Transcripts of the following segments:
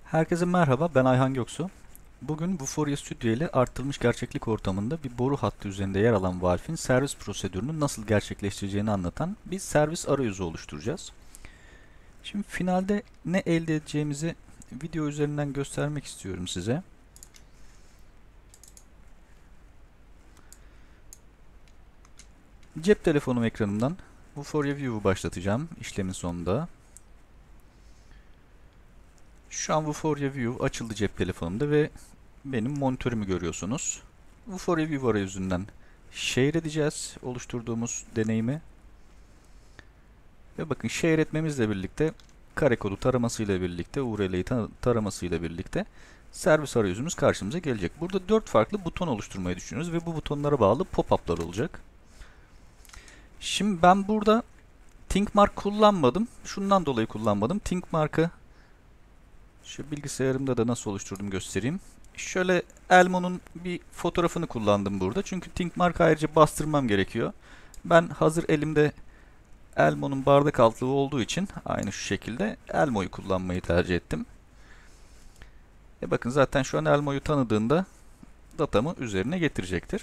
Herkese merhaba, ben Ayhan Göksu. Bugün Vuforia Studio ile artırılmış gerçeklik ortamında bir boru hattı üzerinde yer alan valfin servis prosedürünü nasıl gerçekleştireceğini anlatan bir servis arayüzü oluşturacağız. Şimdi finalde ne elde edeceğimizi video üzerinden göstermek istiyorum size. Cep telefonum ekranından Vuforia View'u başlatacağım işlemin sonunda. Şu an Vuforia View açıldı cep telefonumda ve benim monitörümü görüyorsunuz. Vuforia View arayüzünden share edeceğiz oluşturduğumuz deneyimi. Ve bakın share etmemizle birlikte kare kodu taramasıyla birlikte URL'yi taramasıyla birlikte servis arayüzümüz karşımıza gelecek. Burada 4 farklı buton oluşturmayı düşünüyoruz ve bu butonlara bağlı pop-up'lar olacak. Şimdi ben burada ThinkMark kullanmadım. Şundan dolayı kullanmadım. ThinkMark'ı şu bilgisayarımda da nasıl oluşturdum göstereyim. Şöyle Elmo'nun bir fotoğrafını kullandım burada. Çünkü ThinkMark ayrıca bastırmam gerekiyor. Ben hazır elimde Elmo'nun bardak altlığı olduğu için aynı şu şekilde Elmo'yu kullanmayı tercih ettim. Bakın zaten şu an Elmo'yu tanıdığında datamı üzerine getirecektir.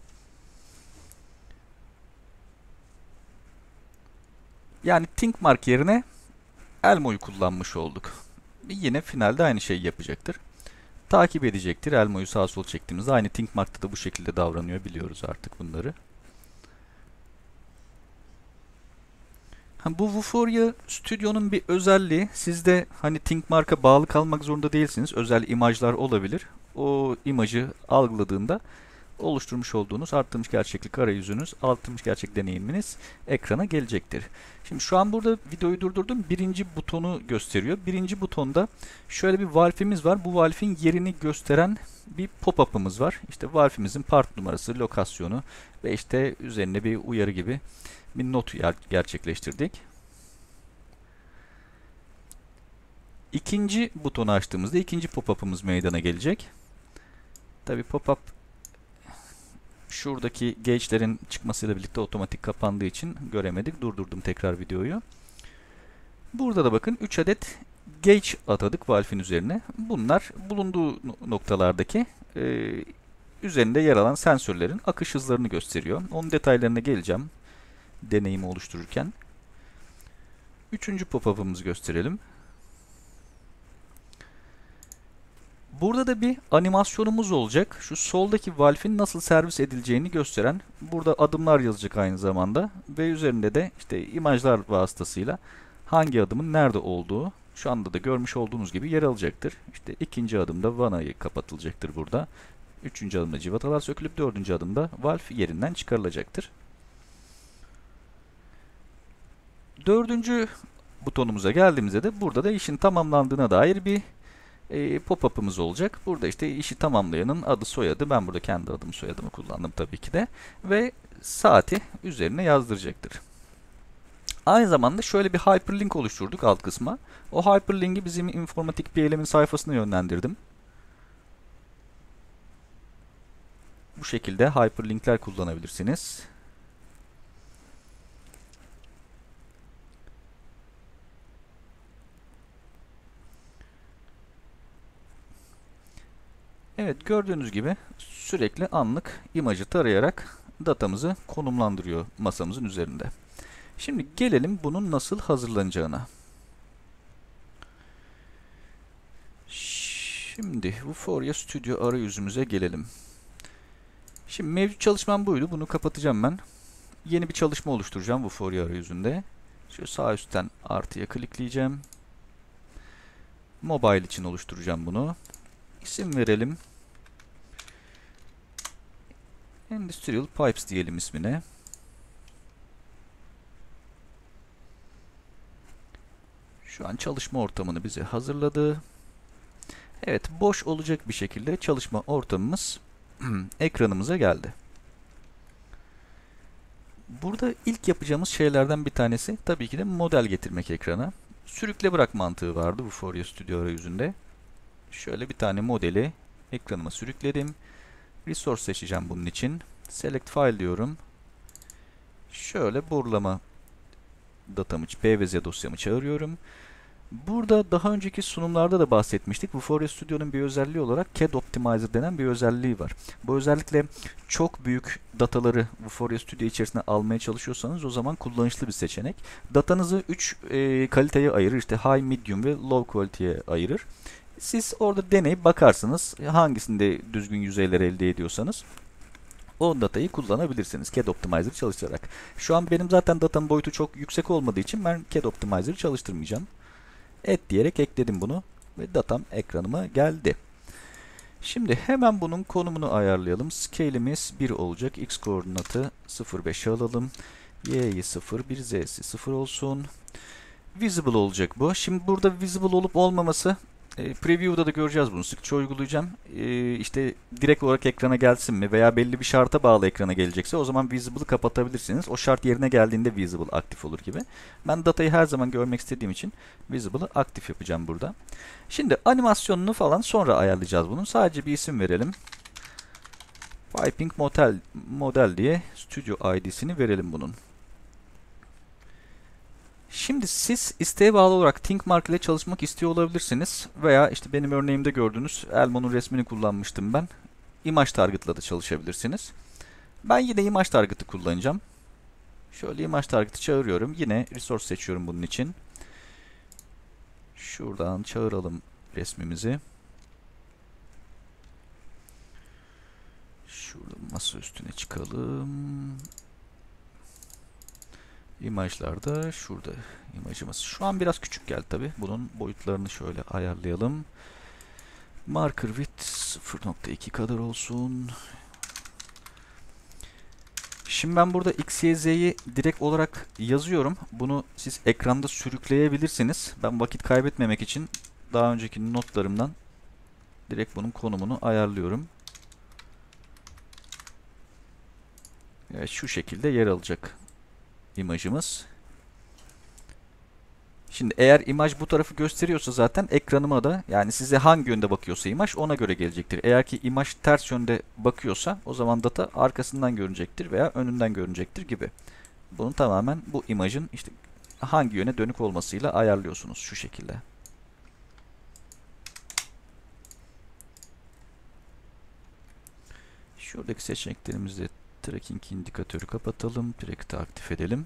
Yani ThinkMark yerine Elmo'yu kullanmış olduk. Yine finalde aynı şeyi yapacaktır. Takip edecektir. Elmo'yu sağa sola çektiğimizde aynı ThinkMark'ta da bu şekilde davranıyor, biliyoruz artık bunları. Bu Vuforia Studio'nun bir özelliği, siz de hani ThinkMark'a bağlı kalmak zorunda değilsiniz. Özel imajlar olabilir. O imajı algıladığında oluşturmuş olduğunuz arttırmış gerçeklik arayüzünüz, arttırmış gerçek deneyiminiz ekrana gelecektir. Şimdi şu an burada videoyu durdurdum. Birinci butonu gösteriyor. Birinci butonda şöyle bir valfimiz var. Bu valfin yerini gösteren bir pop-up'ımız var. İşte valfimizin part numarası, lokasyonu ve işte üzerine bir uyarı gibi bir not gerçekleştirdik. İkinci butonu açtığımızda ikinci pop-up'ımız meydana gelecek. Tabi pop-up şuradaki gauge'lerin çıkmasıyla birlikte otomatik kapandığı için göremedik. Durdurdum tekrar videoyu. Burada da bakın 3 adet gauge atadık valfin üzerine. Bunlar bulunduğu noktalardaki üzerinde yer alan sensörlerin akış hızlarını gösteriyor. Onun detaylarına geleceğim deneyimi oluştururken. Üçüncü pop-up'ımızı gösterelim. Burada da bir animasyonumuz olacak. Şu soldaki valfin nasıl servis edileceğini gösteren. Burada adımlar yazacak aynı zamanda. Ve üzerinde de işte imajlar vasıtasıyla hangi adımın nerede olduğu şu anda da görmüş olduğunuz gibi yer alacaktır. İşte ikinci adımda vanayı kapatılacaktır burada. Üçüncü adımda civatalar sökülüp dördüncü adımda valf yerinden çıkarılacaktır. Dördüncü butonumuza geldiğimizde de burada da işin tamamlandığına dair bir pop-up'ımız olacak. Burada işte işi tamamlayanın adı soyadı. Ben burada kendi adımı soyadımı kullandım tabii ki de. Ve saati üzerine yazdıracaktır. Aynı zamanda şöyle bir hyperlink oluşturduk alt kısma. O hyperlink'i bizim informatik PLM'in sayfasına yönlendirdim. Bu şekilde hyperlinkler kullanabilirsiniz. Evet, gördüğünüz gibi sürekli anlık imajı tarayarak datamızı konumlandırıyor masamızın üzerinde. Şimdi gelelim bunun nasıl hazırlanacağına. Şimdi Vuforia Studio arayüzümüze gelelim. Şimdi mevcut çalışmam buydu. Bunu kapatacağım ben. Yeni bir çalışma oluşturacağım Vuforia arayüzünde. Şu sağ üstten artıya klikleyeceğim. Mobile için oluşturacağım bunu. İsim verelim. Industrial Pipes diyelim ismine. Şu an çalışma ortamını bize hazırladı. Evet, boş olacak bir şekilde çalışma ortamımız ekranımıza geldi. Burada ilk yapacağımız şeylerden bir tanesi tabii ki de model getirmek ekrana. Sürükle bırak mantığı vardı bu Vuforia Studio arayüzünde. Şöyle bir tane modeli ekranıma sürükledim. Resource seçeceğim bunun için. Select File diyorum. Şöyle borulama datamı, P ve Z dosyamı çağırıyorum. Burada daha önceki sunumlarda da bahsetmiştik. Vuforia Studio'nun bir özelliği olarak CAD Optimizer denen bir özelliği var. Bu özellikle çok büyük dataları Vuforia Studio içerisine almaya çalışıyorsanız o zaman kullanışlı bir seçenek. Datanızı 3 kaliteye ayırır. İşte high, medium ve low kaliteye ayırır. Siz orada deneyip bakarsınız hangisinde düzgün yüzeyler elde ediyorsanız o datayı kullanabilirsiniz CAD Optimizer çalıştırarak. Şu an benim zaten datanın boyutu çok yüksek olmadığı için ben CAD Optimizer'ı çalıştırmayacağım. Diyerek ekledim bunu ve datam ekranıma geldi. Şimdi hemen bunun konumunu ayarlayalım. Scale'imiz 1 olacak. X koordinatı 0,5'e alalım. Y'yi 0, 1 Z'si 0 olsun. Visible olacak bu. Şimdi burada visible olup olmaması preview'da da göreceğiz bunu. Sıkça uygulayacağım. İşte direkt olarak ekrana gelsin mi veya belli bir şarta bağlı ekrana gelecekse o zaman visible'ı kapatabilirsiniz. O şart yerine geldiğinde visible aktif olur gibi. Ben datayı her zaman görmek istediğim için visible'ı aktif yapacağım burada. Şimdi animasyonunu falan sonra ayarlayacağız bunun. Sadece bir isim verelim. Piping model diye Studio ID'sini verelim bunun. Şimdi siz isteğe bağlı olarak ThinkMark ile çalışmak istiyor olabilirsiniz. Veya işte benim örneğimde gördüğünüz Elmo'nun resmini kullanmıştım ben. Image Target'la da çalışabilirsiniz. Ben yine Image Target'ı kullanacağım. Şöyle Image Target'ı çağırıyorum. Yine Resource seçiyorum bunun için. Şuradan çağıralım resmimizi. Şurada masa üstüne çıkalım. İmajlarda şurada imajımız. Şu an biraz küçük geldi tabi. Bunun boyutlarını şöyle ayarlayalım. Marker width 0,2 kadar olsun. Şimdi ben burada X, Y, Z'yi direkt olarak yazıyorum. Bunu siz ekranda sürükleyebilirsiniz. Ben vakit kaybetmemek için daha önceki notlarımdan direkt bunun konumunu ayarlıyorum. Evet, şu şekilde yer alacak imajımız. Şimdi eğer imaj bu tarafı gösteriyorsa zaten ekranıma da yani size hangi yönde bakıyorsa imaj ona göre gelecektir. Eğer ki imaj ters yönde bakıyorsa o zaman data arkasından görünecektir veya önünden görünecektir gibi. Bunu tamamen bu imajın işte hangi yöne dönük olmasıyla ayarlıyorsunuz şu şekilde. Şuradaki seçeneklerimizde tracking indikatörü kapatalım. Track'i aktif edelim.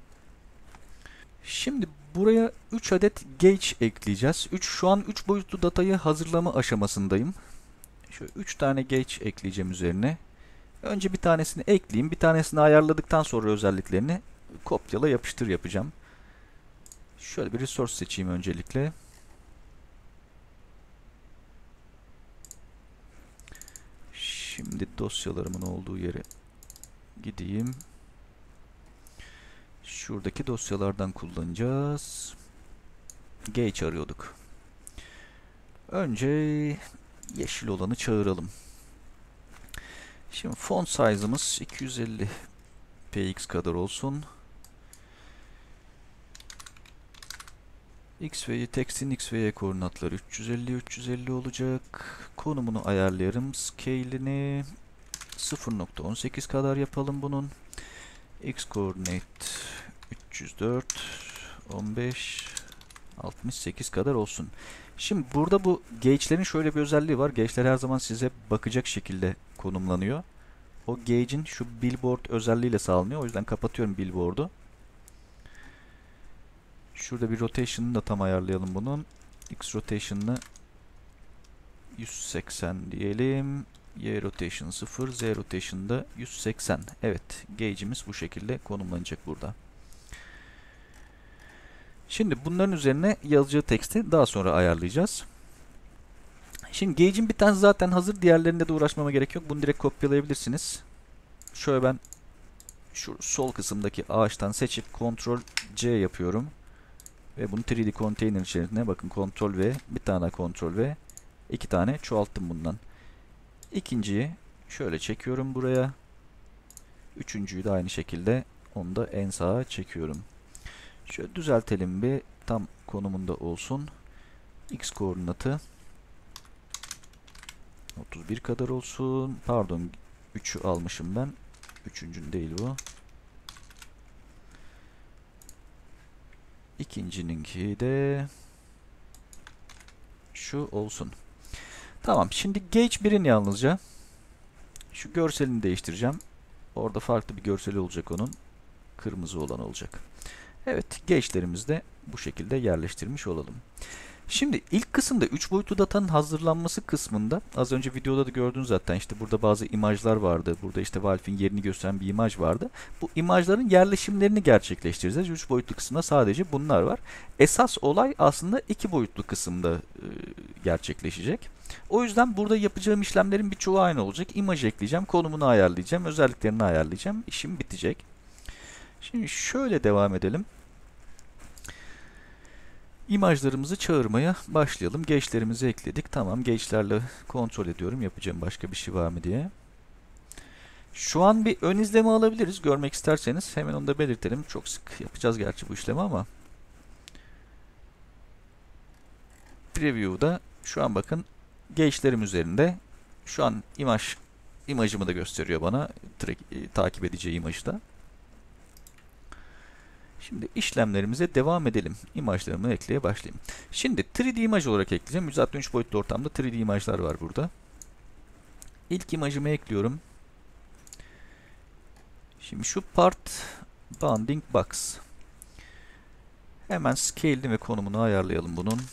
Şimdi buraya 3 adet gauge ekleyeceğiz. Şu an 3 boyutlu datayı hazırlama aşamasındayım. Şöyle 3 tane gauge ekleyeceğim üzerine. Önce bir tanesini ekleyeyim. Bir tanesini ayarladıktan sonra özelliklerini kopyala yapıştır yapacağım. Şöyle bir resource seçeyim öncelikle. Şimdi dosyalarımın olduğu yere gideyim. Şuradaki dosyalardan kullanacağız. Gauge arıyorduk. Önce yeşil olanı çağıralım. Şimdi font size'ımız 250 px kadar olsun. X ve Y, tekstin X ve Y koordinatları 350 olacak. Konumunu ayarlayalım. Scale'ini 0,18 kadar yapalım bunun. X coordinate 304 15 68 kadar olsun. Şimdi burada bu gauge'lerin şöyle bir özelliği var. Gauge'ler her zaman size bakacak şekilde konumlanıyor. O gauge'in şu billboard özelliğiyle sağlanıyor. O yüzden kapatıyorum billboard'u. Şurada bir rotation'ını da tam ayarlayalım bunun. X rotation'ını 180 diyelim. Y rotation 0, Z rotation da 180. Evet, gauge'imiz bu şekilde konumlanacak burada. Şimdi bunların üzerine yazacağı teksti daha sonra ayarlayacağız. Şimdi gauge'in bir tanesi zaten hazır. Diğerlerinde de uğraşmama gerek yok. Bunu direkt kopyalayabilirsiniz. Şöyle ben şu sol kısımdaki ağaçtan seçip Ctrl C yapıyorum. Ve bunu 3D container içerisine bakın Ctrl V, bir tane Ctrl V, iki tane çoğalttım bundan. İkinciyi şöyle çekiyorum buraya. Üçüncüyü de aynı şekilde onu da en sağa çekiyorum. Şöyle düzeltelim bir tam konumunda olsun. X koordinatı 31 kadar olsun. Pardon 3'ü almışım ben. Üçüncünün değil bu. İkincininki de şu olsun. Tamam. Şimdi Gauge 1'in yalnızca şu görselini değiştireceğim. Orada farklı bir görseli olacak onun. Kırmızı olan olacak. Evet, gauge'lerimizi de bu şekilde yerleştirmiş olalım. Şimdi ilk kısımda 3 boyutlu datanın hazırlanması kısmında az önce videoda da gördünüz zaten, işte burada bazı imajlar vardı. Burada işte Valve'in yerini gösteren bir imaj vardı. Bu imajların yerleşimlerini gerçekleştireceğiz. 3 boyutlu kısımda sadece bunlar var. Esas olay aslında 2 boyutlu kısımda gerçekleşecek. O yüzden burada yapacağım işlemlerin birçoğu aynı olacak. İmaj ekleyeceğim, konumunu ayarlayacağım, özelliklerini ayarlayacağım. İşim bitecek. Şimdi şöyle devam edelim. İmajlarımızı çağırmaya başlayalım. Gauge'lerimizi ekledik. Tamam, gauge'lerle kontrol ediyorum. Yapacağım başka bir şey var mı diye. Şu an bir ön izleme alabiliriz. Görmek isterseniz hemen onu da belirtelim. Çok sık yapacağız gerçi bu işlemi ama. Preview'da şu an bakın gauge'lerim üzerinde. Şu an imajımı da gösteriyor bana. Takip edeceği imajı da. Şimdi işlemlerimize devam edelim. İmajlarımı ekleye başlayayım. Şimdi 3D imaj olarak ekleyeceğim. Zaten 3 boyutlu ortamda 3D imajlar var burada. İlk imajımı ekliyorum. Şimdi şu part bounding box. Hemen scale'ini ve konumunu ayarlayalım bunun.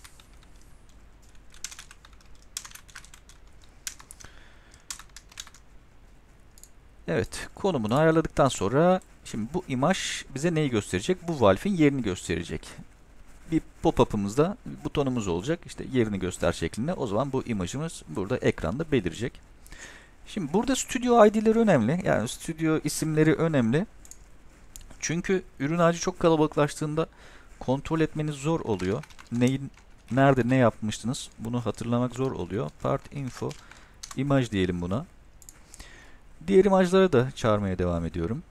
Evet, konumunu ayarladıktan sonra şimdi bu imaj bize neyi gösterecek? Bu valve'in yerini gösterecek. Bir pop-up'ımızda butonumuz olacak. İşte yerini göster şeklinde. O zaman bu imajımız burada ekranda belirecek. Şimdi burada stüdyo ID'leri önemli. Yani stüdyo isimleri önemli. Çünkü ürün ağacı çok kalabalıklaştığında kontrol etmeniz zor oluyor. Nerede ne yapmıştınız? Bunu hatırlamak zor oluyor. Part info imaj diyelim buna. Diğer imajlara da çağırmaya devam ediyorum.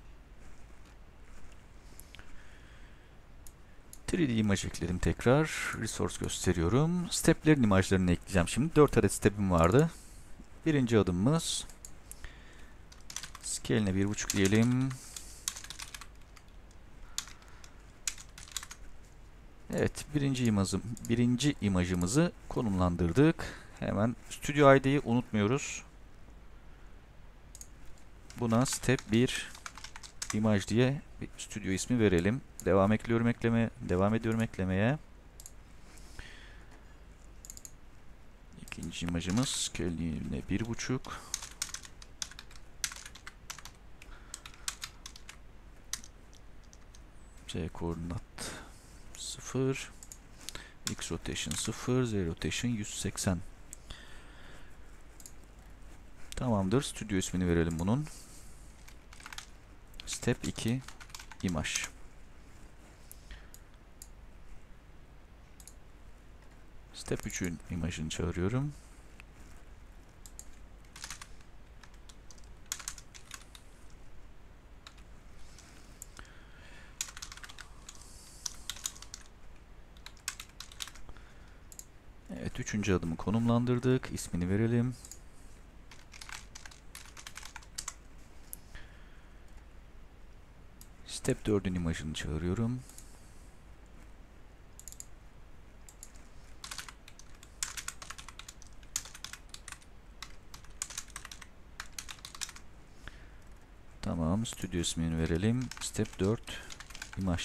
3D imaj ekledim tekrar. Resource gösteriyorum. Steplerin imajlarını ekleyeceğim şimdi. 4 adet step'im vardı. Birinci adımımız. Scale'ine 1.5 diyelim. Evet, birinci imajımızı konumlandırdık. Hemen Studio ID'yi unutmuyoruz. Buna step 1 imaj diye bir stüdyo ismi verelim. Devam ediyorum eklemeye. İkinci imajımız scale'ine 1.5. C koordinat 0. X rotation 0. Z rotation 180. Tamamdır. Stüdyo ismini verelim bunun. Step 2 imaj. Step 3'ün imajını çağırıyorum. Evet, üçüncü adımı konumlandırdık. İsmini verelim. Step 4'ün imajını çağırıyorum. Tamam, stüdyo ismini verelim. Step 4 imaj.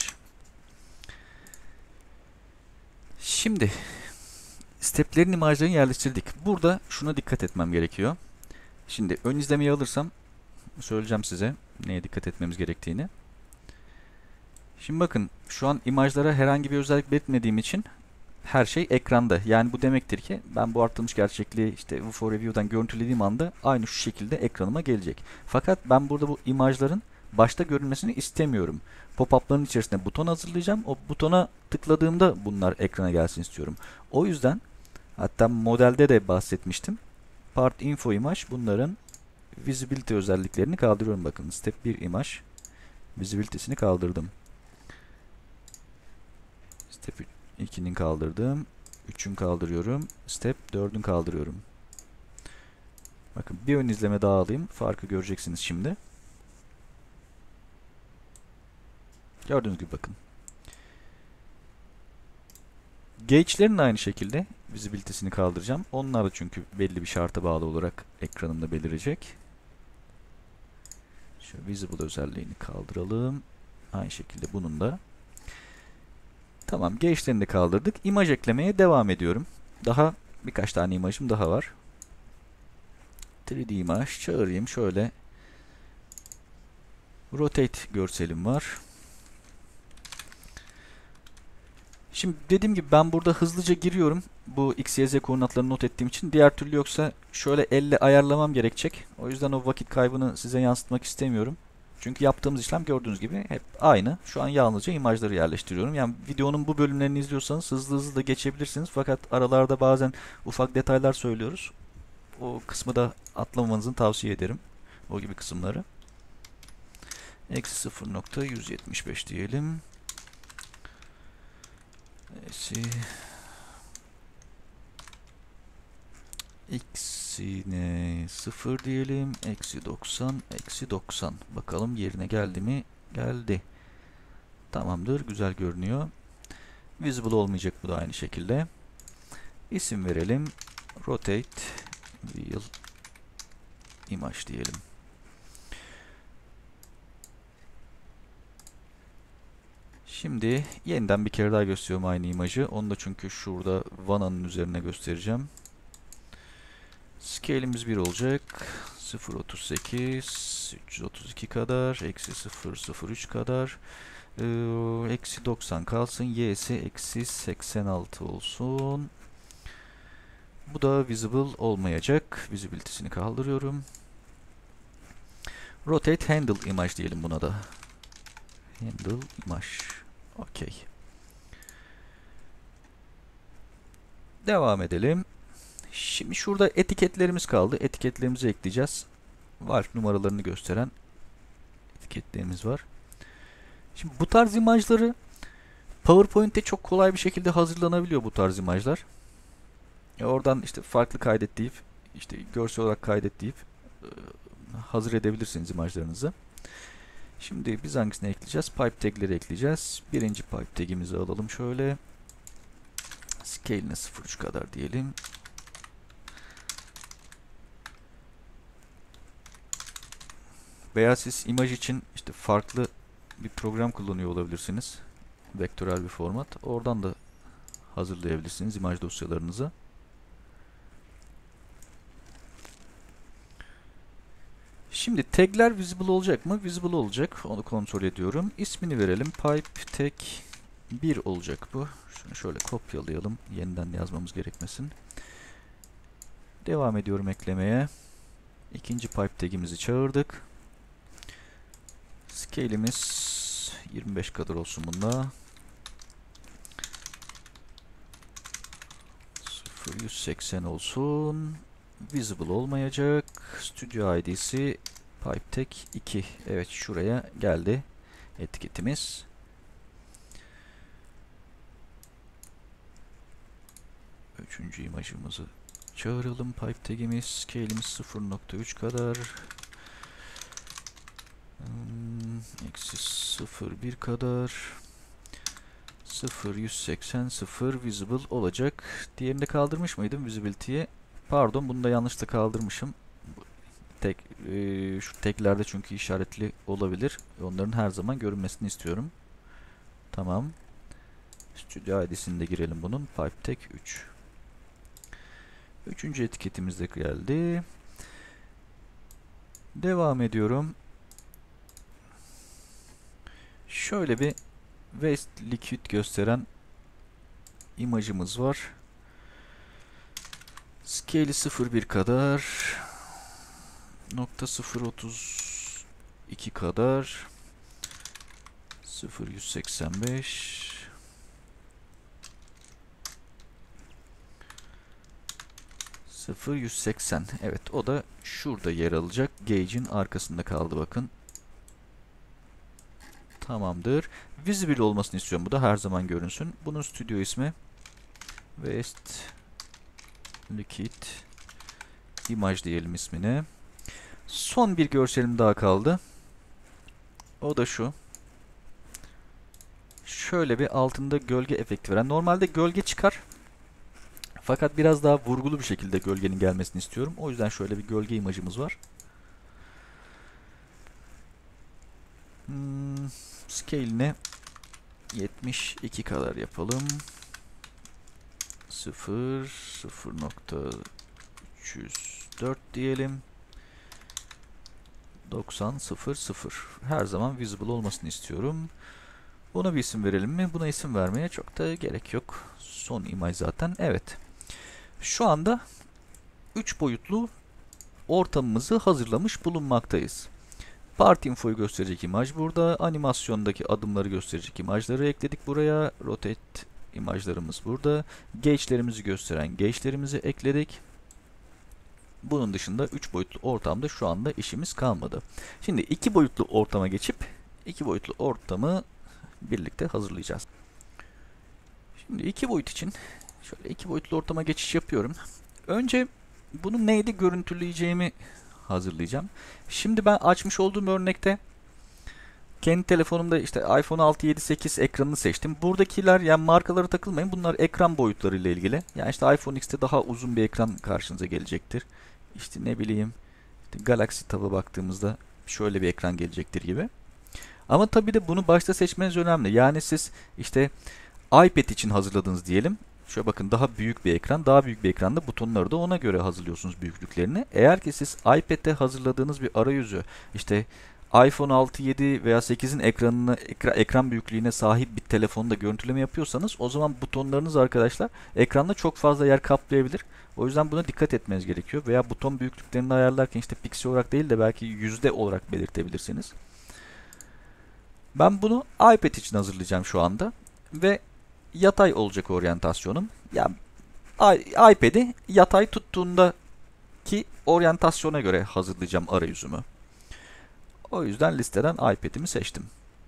Şimdi steplerin imajlarını yerleştirdik. Burada şuna dikkat etmem gerekiyor. Şimdi ön izlemeyi alırsam söyleyeceğim size neye dikkat etmemiz gerektiğini. Şimdi bakın, şu an imajlara herhangi bir özellik belirtmediğim için her şey ekranda. Yani bu demektir ki ben bu artırılmış gerçekliği işte UFO Review'dan görüntülediğim anda aynı şu şekilde ekranıma gelecek. Fakat ben burada bu imajların başta görünmesini istemiyorum. Pop-up'ların içerisinde buton hazırlayacağım. O butona tıkladığımda bunlar ekrana gelsin istiyorum. O yüzden hatta modelde de bahsetmiştim. Part info imaj, bunların visibility özelliklerini kaldırıyorum. Bakın, step 1 imaj visibility'sini kaldırdım. Step 2'nin kaldırdım. 3'ün kaldırıyorum. Step 4'ün kaldırıyorum. Bakın, bir ön izleme daha alayım. Farkı göreceksiniz şimdi. Gördüğünüz gibi bakın. Gauge'lerin de aynı şekilde visibility'sini kaldıracağım. Onlar da çünkü belli bir şarta bağlı olarak ekranımda belirecek. Şu visible özelliğini kaldıralım. Aynı şekilde bunun da. Tamam, gauge'lerini de kaldırdık. İmaj eklemeye devam ediyorum. Daha birkaç tane imajım daha var. 3D imaj çağırayım. Şöyle rotate görselim var. Şimdi dediğim gibi ben burada hızlıca giriyorum. Bu x, y, z koordinatlarını not ettiğim için. Diğer türlü yoksa şöyle elle ayarlamam gerekecek. O yüzden o vakit kaybını size yansıtmak istemiyorum. Çünkü yaptığımız işlem gördüğünüz gibi hep aynı. Şu an yalnızca imajları yerleştiriyorum. Yani videonun bu bölümlerini izliyorsanız hızlı hızlı da geçebilirsiniz. Fakat aralarda bazen ufak detaylar söylüyoruz. O kısmı da atlamamanızı tavsiye ederim. O gibi kısımları. Eksi 0.175 diyelim. X'ine 0 diyelim. Eksi 90. Eksi 90. Bakalım yerine geldi mi? Geldi. Tamamdır. Güzel görünüyor. Visible olmayacak bu da aynı şekilde. İsim verelim. Rotate Wheel Image diyelim. Şimdi yeniden bir kere daha gösteriyorum aynı imajı. Onu da çünkü şurada vananın üzerine göstereceğim. Scale'imiz 1 olacak. 0.38 332 kadar. Eksi 0.03 kadar. Eksi 90 kalsın. Y'si eksi 86 olsun. Bu da visible olmayacak. Visibility'sini kaldırıyorum. Rotate handle image diyelim buna da. Handle image. Okey. Devam edelim. Şimdi şurada etiketlerimiz kaldı. Etiketlerimizi ekleyeceğiz. Valve numaralarını gösteren etiketlerimiz var. Şimdi bu tarz imajları PowerPoint'te çok kolay bir şekilde hazırlanabiliyor bu tarz imajlar. Oradan işte farklı kaydet deyip, işte görsel olarak kaydet deyip hazır edebilirsiniz imajlarınızı. Şimdi biz hangisini ekleyeceğiz? Pipe tag'leri ekleyeceğiz. Birinci pipe tag'imizi alalım şöyle. Scale'ine 0.3 kadar diyelim. Veya siz imaj için işte farklı bir program kullanıyor olabilirsiniz. Vektörel bir format. Oradan da hazırlayabilirsiniz imaj dosyalarınızı. Şimdi tag'ler visible olacak mı? Visible olacak. Onu kontrol ediyorum. İsmini verelim. Pipe tag 1 olacak bu. Şunu şöyle kopyalayalım. Yeniden yazmamız gerekmesin. Devam ediyorum eklemeye. İkinci pipe tag'imizi çağırdık. Scale'imiz 25 kadar olsun bunda. 0.180 olsun. Visible olmayacak. Studio ID'si pipe tag 2. Evet, şuraya geldi etiketimiz. Üçüncü imajımızı çağıralım. Pipe tag'imiz, scale'imiz 0.3 kadar. Eksi 0.1 kadar. 0.180 0 visible olacak. Diğerini de kaldırmış mıydım visibility'yi? Pardon, bunu da yanlışlıkla kaldırmışım. Şu taglerde çünkü işaretli olabilir. Onların her zaman görünmesini istiyorum. Tamam. Studio ID'sini de girelim bunun. Pipe tag 3. Üçüncü etiketimiz de geldi. Devam ediyorum. Şöyle bir waste liquid gösteren imajımız var. Scale'i 0.1 kadar. Nokta 0.32 kadar. 0.185. 0.180. Evet, o da şurada yer alacak. Gauge'in arkasında kaldı bakın. Tamamdır. Visible olmasını istiyorum. Bu da her zaman görünsün. Bunun stüdyo ismi Waste Liquid Image diyelim ismine. Son bir görselim daha kaldı. O da şu. şöyle bir altında gölge efekti veren. Normalde gölge çıkar. Fakat biraz daha vurgulu bir şekilde gölgenin gelmesini istiyorum. O yüzden şöyle bir gölge imajımız var. Scale'ini 72 kadar yapalım. 0.304 diyelim. 90.00. Her zaman visible olmasını istiyorum. Buna bir isim verelim mi? Buna isim vermeye çok da gerek yok. Son imaj zaten. Evet. Şu anda 3 boyutlu ortamımızı hazırlamış bulunmaktayız. Part info'yu gösterecek imaj burada. Animasyondaki adımları gösterecek imajları ekledik buraya. Rotate imajlarımız burada. Gauge'lerimizi gösteren gauge'lerimizi ekledik. Bunun dışında 3 boyutlu ortamda şu anda işimiz kalmadı. Şimdi 2 boyutlu ortama geçip 2 boyutlu ortamı birlikte hazırlayacağız. Şimdi 2 boyut için şöyle 2 boyutlu ortama geçiş yapıyorum. Önce bunu neyde görüntüleyeceğimi hazırlayacağım. Şimdi ben açmış olduğum örnekte kendi telefonumda işte iPhone 6, 7, 8 ekranını seçtim. Buradakiler yani markalara takılmayın. Bunlar ekran boyutları ile ilgili. Yani işte iPhone X'te daha uzun bir ekran karşınıza gelecektir. İşte ne bileyim işte Galaxy Tab'a baktığımızda şöyle bir ekran gelecektir gibi. Ama tabii de bunu başta seçmeniz önemli. Yani siz işte iPad için hazırladınız diyelim. Şöyle bakın daha büyük bir ekran. Daha büyük bir ekranda butonları da ona göre hazırlıyorsunuz büyüklüklerini. Eğer ki siz iPad'de hazırladığınız bir arayüzü işte iPhone 6, 7 veya 8'in ekran büyüklüğüne sahip bir telefonda görüntüleme yapıyorsanız o zaman butonlarınız arkadaşlar ekranda çok fazla yer kaplayabilir. O yüzden buna dikkat etmeniz gerekiyor. Veya buton büyüklüklerini ayarlarken işte piksel olarak değil de belki yüzde olarak belirtebilirsiniz. Ben bunu iPad için hazırlayacağım şu anda. Ve yatay olacak oryantasyonum. Yani iPad'i yatay tuttuğundaki oryantasyona göre hazırlayacağım arayüzümü. O yüzden listeden iPad'imi seçtim.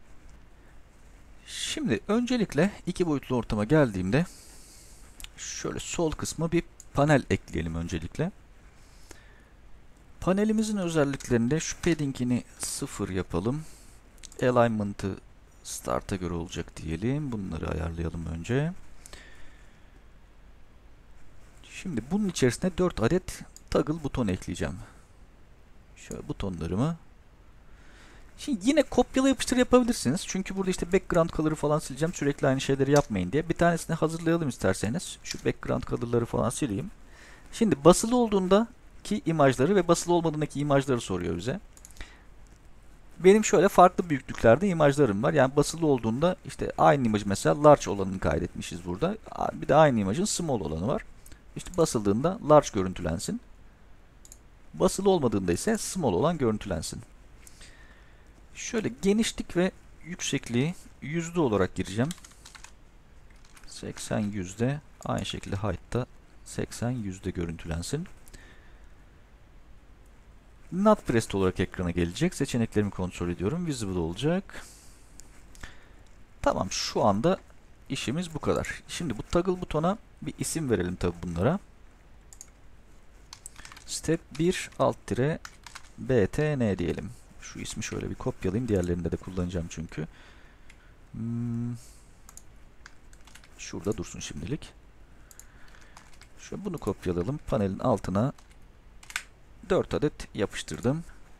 Şimdi öncelikle 2 boyutlu ortama geldiğimde şöyle sol kısma bir panel ekleyelim öncelikle. Panelimizin özelliklerinde şu padding'ini 0 yapalım. Alignment'ı start'a göre olacak diyelim. Bunları ayarlayalım önce. Şimdi bunun içerisine 4 adet toggle buton ekleyeceğim. Şöyle butonlarımı. Şimdi yine kopyala yapıştır yapabilirsiniz. Çünkü burada işte background color'ı falan sileceğim. Sürekli aynı şeyleri yapmayın diye. Bir tanesini hazırlayalım isterseniz. Şu background color'ları falan sileyim. Şimdi basılı olduğundaki imajları ve basılı olmadığındaki imajları soruyor bize. Benim şöyle farklı büyüklüklerde imajlarım var. Yani basılı olduğunda işte aynı imaj mesela large olanını kaydetmişiz burada. Bir de aynı imajın small olanı var. İşte basıldığında large görüntülensin. Basılı olmadığında ise small olan görüntülensin. Şöyle genişlik ve yüksekliği yüzde olarak gireceğim. 80 yüzde. Aynı şekilde height'ta 80 yüzde görüntülensin. Not pressed olarak ekrana gelecek. Seçeneklerimi kontrol ediyorum. Visible olacak. Tamam, şu anda işimiz bu kadar. Şimdi bu toggle butona bir isim verelim tabi bunlara. Step 1 alt tire btn diyelim. Şu ismi şöyle bir kopyalayayım. Diğerlerinde de kullanacağım çünkü. Şurada dursun şimdilik. Şöyle bunu kopyalayalım. Panelin altına 4 adet yapıştırdım.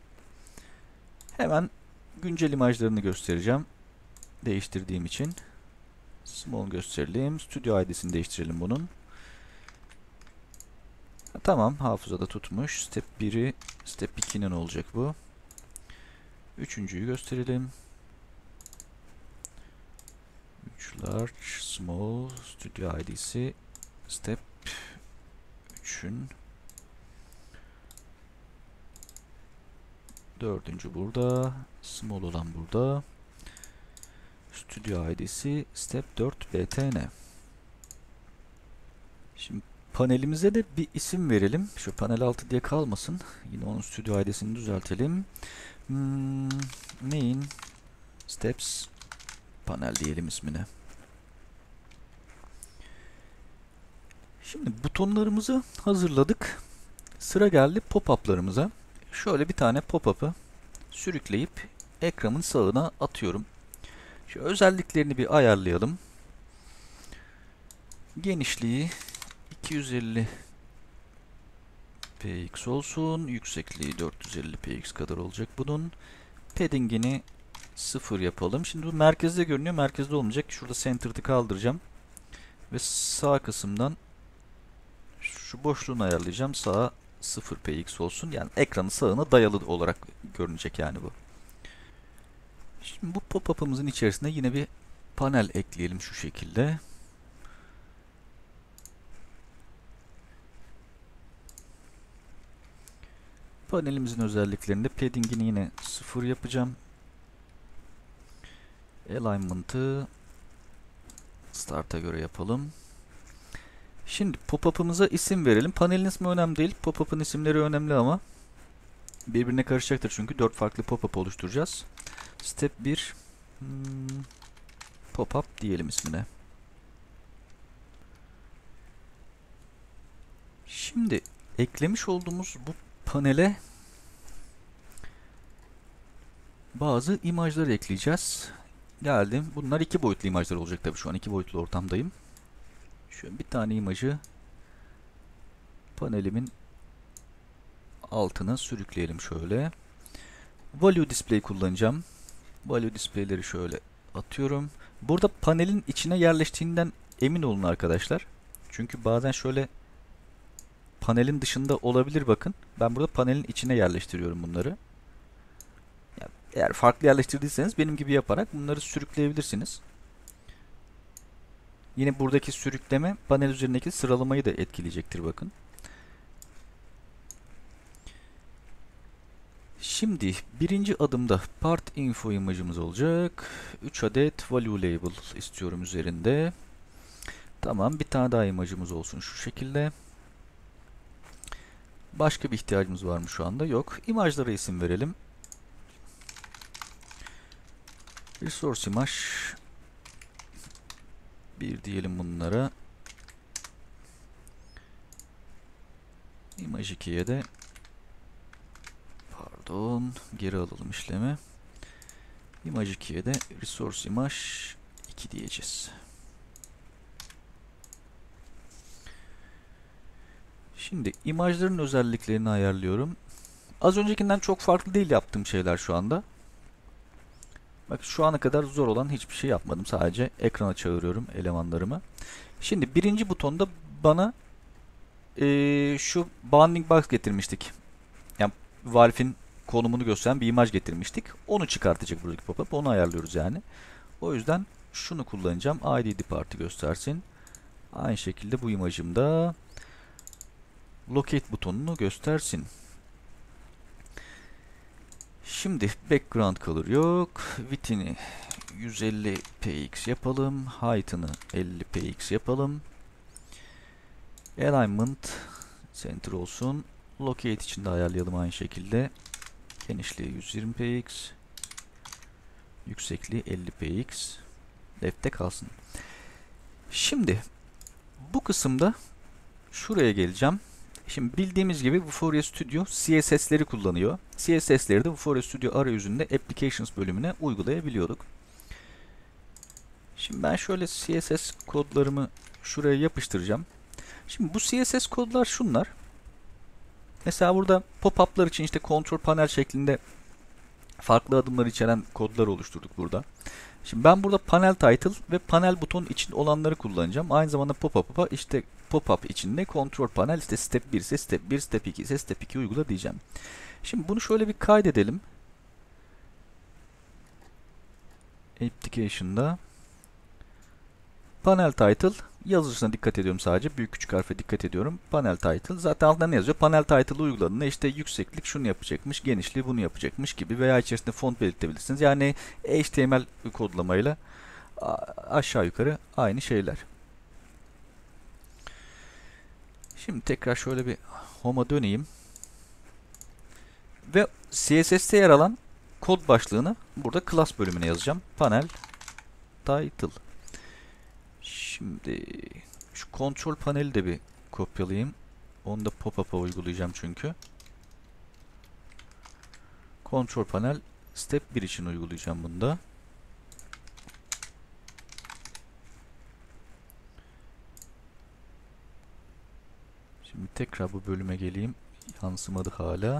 Hemen güncel imajlarını göstereceğim. Değiştirdiğim için. Small gösterelim. Studio ID'sini değiştirelim bunun. Tamam, hafızada tutmuş. Step 1'i, Step 2'nin olacak bu. Üçüncüyü gösterelim. 3 large, small, Studio ID'si Step 3'ün. Dördüncü burada. Small olan burada. Studio ID'si Step 4 btn. Şimdi panelimize de bir isim verelim. Şu panel 6 diye kalmasın. Yine onun Studio ID'sini düzeltelim. Main Steps panel diyelim ismine. Şimdi butonlarımızı hazırladık. Sıra geldi pop-up'larımıza. Şöyle bir tane pop-up'ı sürükleyip ekranın sağına atıyorum. Şu özelliklerini bir ayarlayalım. Genişliği 250 px olsun. Yüksekliği 450 px kadar olacak bunun. Padding'ini 0 yapalım. Şimdi bu merkezde görünüyor. Merkezde olmayacak. Şurada centered'ı kaldıracağım. Ve sağ kısımdan şu boşluğunu ayarlayacağım. Sağa 0 px olsun. Yani ekranın sağına dayalı olarak görünecek yani bu. Şimdi bu pop-up'ımızın içerisine yine bir panel ekleyelim şu şekilde. Panelimizin özelliklerinde padding'ini yine 0 yapacağım. Alignment'ı start'a göre yapalım. Şimdi pop-up'ımıza isim verelim. Panelin ismi önemli değil. Pop-up'ın isimleri önemli ama birbirine karışacaktır çünkü 4 farklı pop-up oluşturacağız. Step 1 pop-up diyelim ismine. Şimdi eklemiş olduğumuz bu panele bazı imajlar ekleyeceğiz. Geldim. Bunlar 2 boyutlu imajlar olacak tabii. Şu an 2 boyutlu ortamdayım. Şöyle bir tane imajı panelimin altına sürükleyelim şöyle. Value display kullanacağım. Value display'leri şöyle atıyorum. Burada panelin içine yerleştiğinden emin olun arkadaşlar. Çünkü bazen şöyle panelin dışında olabilir bakın. Ben burada panelin içine yerleştiriyorum bunları. Yani eğer farklı yerleştirdiyseniz benim gibi yaparak bunları sürükleyebilirsiniz. Yine buradaki sürükleme panel üzerindeki sıralamayı da etkileyecektir bakın. Şimdi birinci adımda part info imajımız olacak. 3 adet value label istiyorum üzerinde. Tamam, bir tane daha imajımız olsun şu şekilde. Başka bir ihtiyacımız var mı şu anda? Yok. İmajlara isim verelim. Resource imaj 1 diyelim bunlara. İmaj 2'ye de geri alalım işlemi. İmaj 2'ye de resource imaj 2 diyeceğiz. Şimdi imajların özelliklerini ayarlıyorum. Az öncekinden çok farklı değil yaptığım şeyler şu anda. Bak, şu ana kadar zor olan hiçbir şey yapmadım. Sadece ekrana çağırıyorum elemanlarımı. Şimdi birinci butonda bana şu bounding box getirmiştik. Yani Valve'in konumunu gösteren bir imaj getirmiştik. Onu çıkartacak buradaki pop-up. Onu ayarlıyoruz yani. O yüzden şunu kullanacağım. ID depart'ı göstersin. Aynı şekilde bu imajımda locate butonunu göstersin. Şimdi background color yok. Width'ini 150 px yapalım. Height'ını 50 px yapalım. Alignment center olsun. Locate için de ayarlayalım aynı şekilde. Genişliği 120 px. Yüksekliği 50 px. Left'te kalsın. Şimdi bu kısımda şuraya geleceğim. Şimdi bildiğimiz gibi Vuforia Studio CSS'leri kullanıyor. CSS'leri de Vuforia Studio arayüzünde Applications bölümüne uygulayabiliyorduk. Şimdi ben şöyle CSS kodlarımı şuraya yapıştıracağım. Şimdi bu CSS kodlar şunlar. Mesela burada pop-up'lar için işte kontrol panel şeklinde farklı adımlar içeren kodlar oluşturduk burada. Şimdi ben burada panel title ve panel buton için olanları kullanacağım. Aynı zamanda pop-up'a işte pop-up içinde kontrol panel işte step 1 ise step 1, step 2 ise step 2 uygula diyeceğim. Şimdi bunu şöyle bir kaydedelim. Application'da panel title yazısına dikkat ediyorum sadece. Büyük küçük harfe dikkat ediyorum. Panel title. Zaten altında ne yazıyor? Panel title'ı uyguladığında işte yükseklik şunu yapacakmış, genişliği bunu yapacakmış gibi veya içerisinde font belirtebilirsiniz. Yani HTML kodlamayla aşağı yukarı aynı şeyler. Şimdi tekrar şöyle bir home'a döneyim. Ve CSS'te yer alan kod başlığını burada class bölümüne yazacağım. Panel title. Şimdi şu kontrol paneli de bir kopyalayayım. Onu da pop-up'a uygulayacağım çünkü. Kontrol panel step 1 için uygulayacağım bunu da. Tekrar bu bölüme geleyim. Yansımadı hala.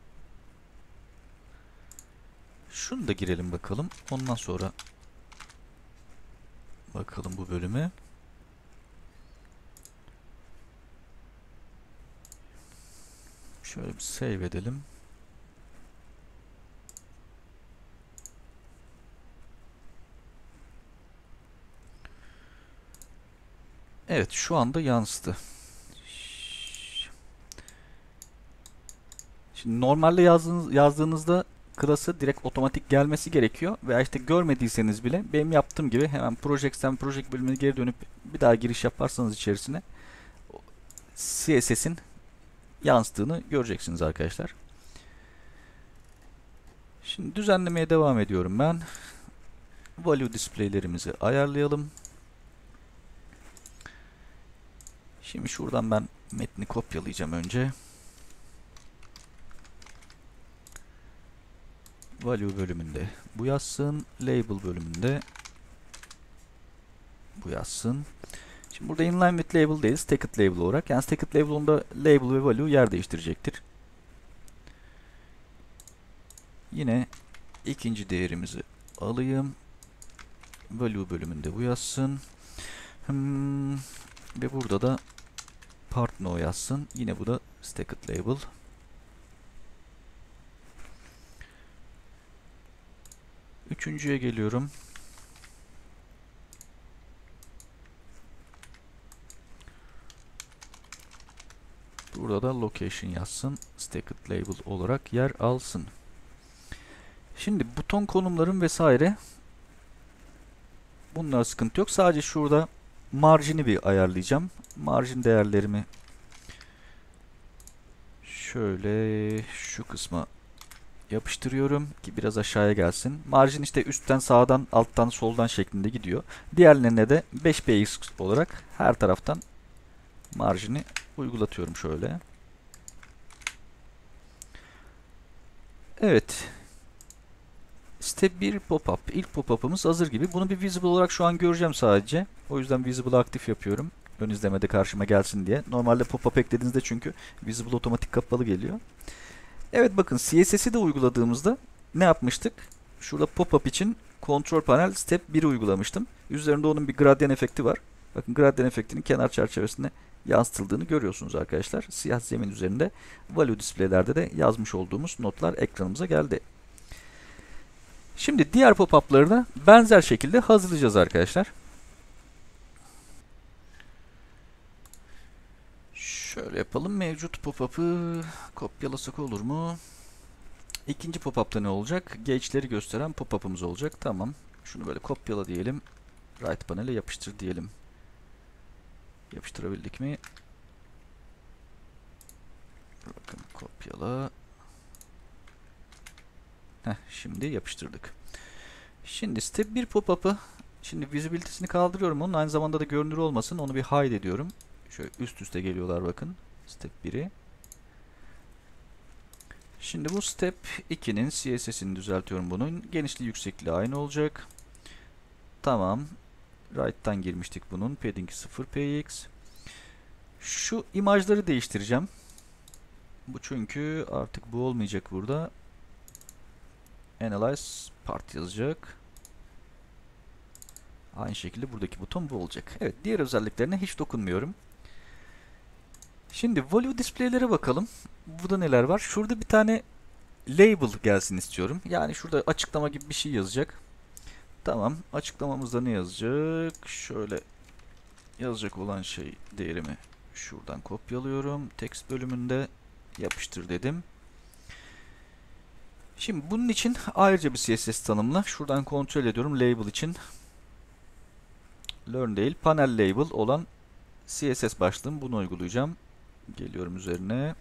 Şunu da girelim bakalım. Ondan sonra bakalım bu bölüme. Şöyle bir save edelim. Evet, şu anda yansıdı. Şimdi normalde yazdığınızda class'ı direkt otomatik gelmesi gerekiyor. Veya işte görmediyseniz bile benim yaptığım gibi hemen Projects'ten Project bölümüne geri dönüp bir daha giriş yaparsanız içerisine CSS'in yansıdığını göreceksiniz arkadaşlar. Şimdi düzenlemeye devam ediyorum ben. Value display'lerimizi ayarlayalım. Şimdi şuradan ben metni kopyalayacağım önce. Value bölümünde bu yazsın. Label bölümünde bu yazsın. Şimdi burada inline with label değil, stacked label olarak. Yani stacked label onda label ve value yer değiştirecektir. Yine ikinci değerimizi alayım. Value bölümünde bu yazsın. Ve burada da part no yazsın. Yine bu da stacked label. Üçüncüye geliyorum. Burada da location yazsın. Stacked label olarak yer alsın. Şimdi buton konumlarım vesaire. Bunlar sıkıntı yok. Sadece şurada marjini bir ayarlayacağım. Marjin değerlerimi şöyle şu kısma yapıştırıyorum ki biraz aşağıya gelsin. Marjin işte üstten, sağdan, alttan, soldan şeklinde gidiyor. Diğerlerine de 5px olarak her taraftan marjini uygulatıyorum şöyle. Evet. Step 1 pop-up. İlk pop-up'ımız hazır gibi. Bunu bir visible olarak şu an göreceğim sadece. O yüzden visible aktif yapıyorum. Ön izlemede karşıma gelsin diye. Normalde pop-up eklediğinizde çünkü visible otomatik kapalı geliyor. Evet, bakın CSS'i de uyguladığımızda ne yapmıştık? Şurada pop-up için Control Panel Step 1'i uygulamıştım. Üzerinde onun bir gradyan efekti var. Bakın gradyan efektinin kenar çerçevesine yansıtıldığını görüyorsunuz arkadaşlar. Siyah zemin üzerinde value displaylerde de yazmış olduğumuz notlar ekranımıza geldi. Şimdi diğer pop-up'ları da benzer şekilde hazırlayacağız arkadaşlar. Şöyle yapalım. Mevcut pop-up'ı kopyalasak olur mu? İkinci pop-up'ta ne olacak? Gauge'leri gösteren pop-up'ımız olacak. Tamam. Şunu böyle kopyala diyelim. Right panel'e yapıştır diyelim. Yapıştırabildik mi? Bakın kopyala. Şimdi yapıştırdık. Şimdi step 1 pop-up'ı, şimdi visibility'sini kaldırıyorum. Onun aynı zamanda da görünür olmasın. Onu bir hide ediyorum. Şöyle üst üste geliyorlar bakın. Step 1'i. Şimdi bu step 2'nin CSS'ini düzeltiyorum bunun. Genişliği yüksekliği aynı olacak. Tamam. Right'tan girmiştik bunun. Padding 0px. Şu imajları değiştireceğim. Bu çünkü artık bu olmayacak burada. Analyze part yazacak. Aynı şekilde buradaki buton bu olacak. Evet, diğer özelliklerine hiç dokunmuyorum. Şimdi value displaylere bakalım. Burada neler var? Şurada bir tane label gelsin istiyorum. Yani şurada açıklama gibi bir şey yazacak. Tamam. Açıklamamızda ne yazacak? Şöyle yazacak olan şey değerimi şuradan kopyalıyorum. Text bölümünde yapıştır dedim. Şimdi bunun için ayrıca bir CSS tanımla. Şuradan kontrol ediyorum. Label için learn değil, panel label olan CSS başlığım. Bunu uygulayacağım. Geliyorum üzerine.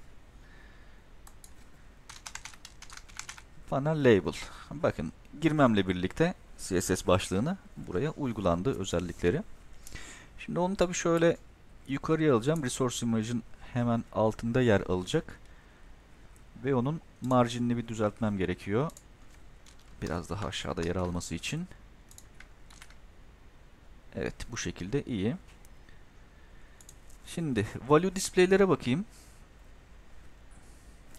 Panel label. Bakın girmemle birlikte CSS başlığına buraya uygulandı özellikleri. Şimdi onu tabii şöyle yukarıya alacağım. Resource image'ın hemen altında yer alacak. Ve onun marjinini bir düzeltmem gerekiyor. Biraz daha aşağıda yer alması için. Evet, bu şekilde iyi. Şimdi value displaylere bakayım.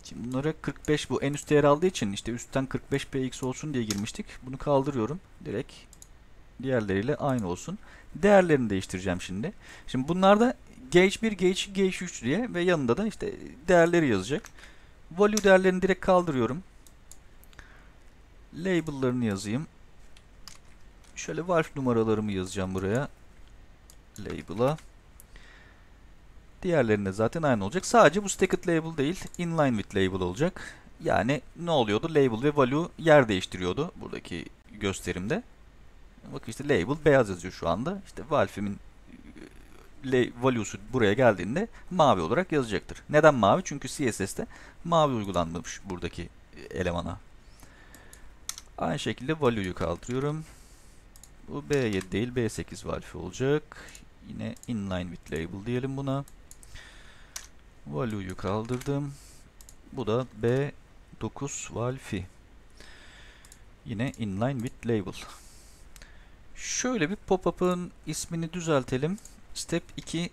Şimdi bunlara 45 bu en üstte yer aldığı için işte üstten 45 px olsun diye girmiştik. Bunu kaldırıyorum. Direkt diğerleriyle aynı olsun. Değerlerini değiştireceğim şimdi. Şimdi bunlarda gauge 1, gauge 2, gauge 3 diye ve yanında da işte değerleri yazacak. Value değerlerini direkt kaldırıyorum. Label'larını yazayım. Şöyle valve numaralarımı yazacağım buraya. Label'a. Diğerlerinde zaten aynı olacak. Sadece bu stacked label değil, inline with label olacak. Yani ne oluyordu? Label ve value yer değiştiriyordu buradaki gösterimde. Bakın işte label beyaz yazıyor şu anda. İşte valve'imin value'su buraya geldiğinde mavi olarak yazacaktır. Neden mavi? Çünkü CSS'te mavi uygulanmış buradaki elemana. Aynı şekilde value'yu kaldırıyorum. Bu B7 değil B8 valve olacak. Yine inline with label diyelim buna. Value'yu kaldırdım. Bu da B9 valve. Yine inline with label. Şöyle bir pop-up'ın ismini düzeltelim. Step 2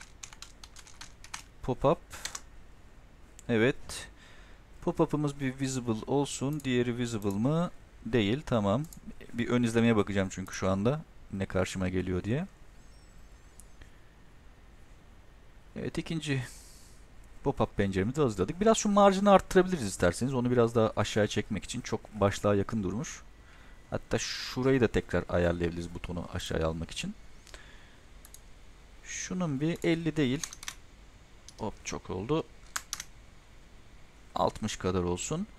pop-up. Evet. Pop-up'ımız bir visible olsun. Diğeri visible mı? Değil. Tamam. Bir ön izlemeye bakacağım çünkü şu anda ne karşıma geliyor diye. Evet, ikinci pop-up penceremizi hazırladık. Biraz şu marjını arttırabiliriz isterseniz. Onu biraz daha aşağıya çekmek için çok başlığa yakın durmuş. Hatta şurayı da tekrar ayarlayabiliriz butonu aşağıya almak için. Şunun bir 50 değil. Hop, çok oldu. 60 kadar olsun.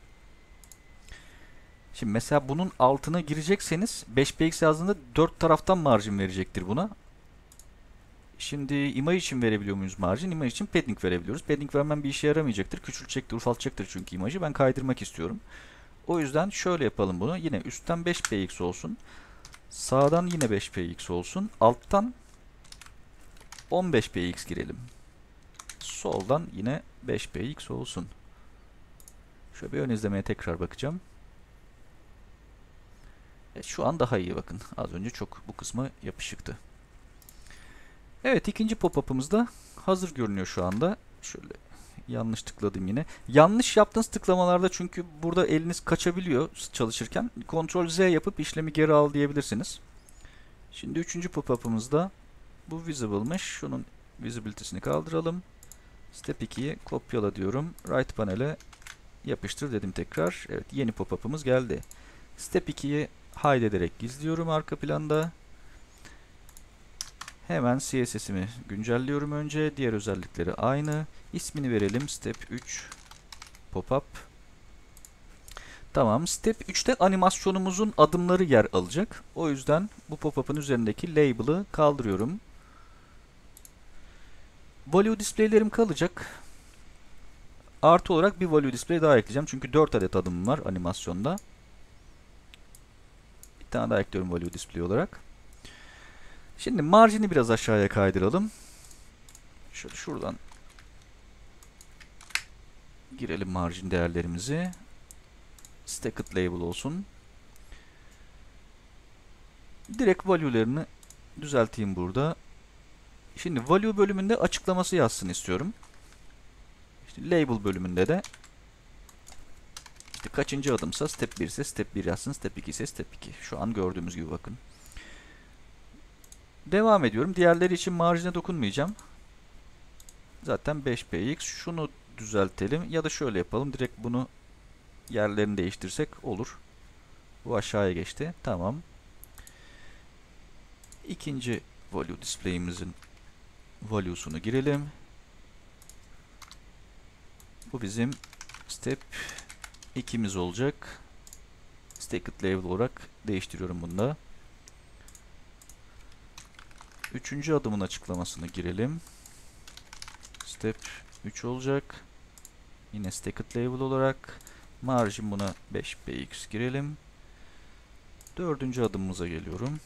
Şimdi mesela bunun altına girecekseniz 5px yazdığında 4 taraftan marjin verecektir buna. Şimdi image için verebiliyor muyuz marjin? Image için padding verebiliyoruz. Padding vermem bir işe yaramayacaktır. Küçültecektir, ufaltacaktır çünkü imajı. Ben kaydırmak istiyorum. O yüzden şöyle yapalım bunu. Yine üstten 5px olsun. Sağdan yine 5px olsun. Alttan 15px girelim. Soldan yine 5px olsun. Şöyle bir ön izlemeye tekrar bakacağım. Şu an daha iyi bakın. Az önce çok bu kısma yapışıktı. Evet, ikinci pop-up'ımız da hazır görünüyor şu anda. Şöyle yanlış tıkladım yine. Yanlış yaptığınız tıklamalarda çünkü burada eliniz kaçabiliyor çalışırken. Ctrl Z yapıp işlemi geri al diyebilirsiniz. Şimdi üçüncü pop-up'ımızda bu visible'mış. Şunun visibility'sini kaldıralım. Step 2'yi kopyala diyorum. Right panel'e yapıştır dedim tekrar. Evet, yeni pop-up'ımız geldi. Step 2'yi hide ederek gizliyorum arka planda. Hemen CSS'imi güncelliyorum önce. Diğer özellikleri aynı. İsmini verelim. Step 3 pop-up. Tamam. Step 3'te animasyonumuzun adımları yer alacak. O yüzden bu pop-up'ın üzerindeki label'ı kaldırıyorum. Value display'lerim kalacak. Artı olarak bir value display daha ekleyeceğim. Çünkü 4 adet adım var animasyonda. Bir tane daha ekliyorum value display olarak. Şimdi marjini biraz aşağıya kaydıralım. Şöyle şuradan girelim marjin değerlerimizi. Stacked label olsun. Direkt value'lerini düzelteyim burada. Şimdi value bölümünde açıklaması yazsın istiyorum. İşte label bölümünde de işte kaçıncı adımsa step 1 ise step 1 yazsın, step 2 ise step 2. Şu an gördüğümüz gibi bakın. Devam ediyorum. Diğerleri için marjine dokunmayacağım. Zaten 5px. Şunu düzeltelim ya da şöyle yapalım. Direkt bunu yerlerini değiştirsek olur. Bu aşağıya geçti. Tamam. İkinci value display'imizin value'sunu girelim. Bu bizim step 2'miz olacak. Stacked label olarak değiştiriyorum bunu da. Üçüncü adımın açıklamasını girelim. Step 3 olacak. Yine stacked label olarak. Marjin buna 5px girelim. Dördüncü adımımıza geliyorum.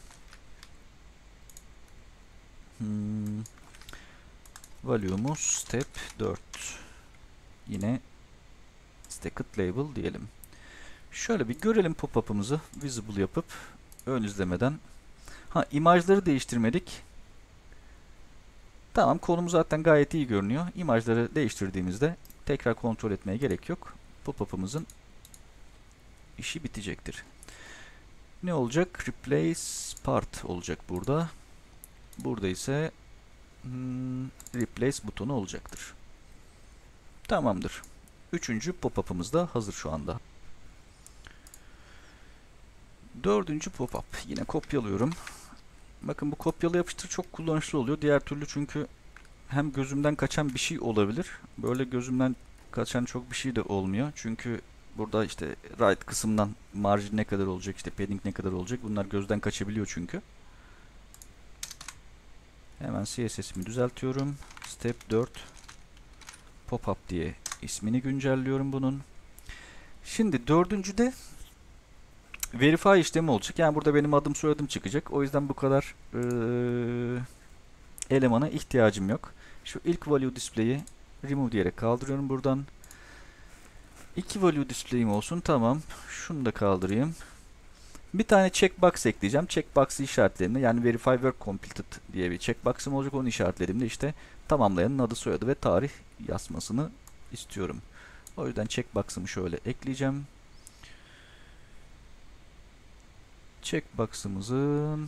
Value'umuz step 4. Yine stacked label diyelim. Şöyle bir görelim pop-up'ımızı visible yapıp ön izlemeden. İmajları değiştirmedik. Tamam, konum zaten gayet iyi görünüyor. İmajları değiştirdiğimizde Tekrar kontrol etmeye gerek yok. Pop-up'ımızın işi bitecektir. Ne olacak? Replace part olacak burada. Burada ise replace butonu olacaktır. Tamamdır. Üçüncü pop-up'ımız da hazır şu anda. Dördüncü pop-up. Yine kopyalıyorum. Bakın bu kopyala yapıştır çok kullanışlı oluyor. Diğer türlü çünkü hem gözümden kaçan bir şey olabilir. Böyle gözümden kaçan çok bir şey de olmuyor. Çünkü burada işte right kısımdan margin ne kadar olacak, işte padding ne kadar olacak, bunlar gözden kaçabiliyor çünkü. Hemen CSS'imi düzeltiyorum. Step 4 pop-up diye ismini güncelliyorum bunun. Şimdi dördüncüde verify işlemi olacak. Yani burada benim adım soyadım çıkacak. O yüzden bu kadar elemana ihtiyacım yok. Şu ilk value display'i remove diyerek kaldırıyorum buradan. İki value display'im olsun. Tamam. Şunu da kaldırayım. Bir tane checkbox ekleyeceğim. Checkbox'ı işaretlediğimde, yani verify work completed diye bir checkbox'ım olacak. Onu işaretlediğimde işte tamamlayanın adı, soyadı ve tarih yazmasını istiyorum. O yüzden checkbox'ımı şöyle ekleyeceğim. Checkbox'ımızın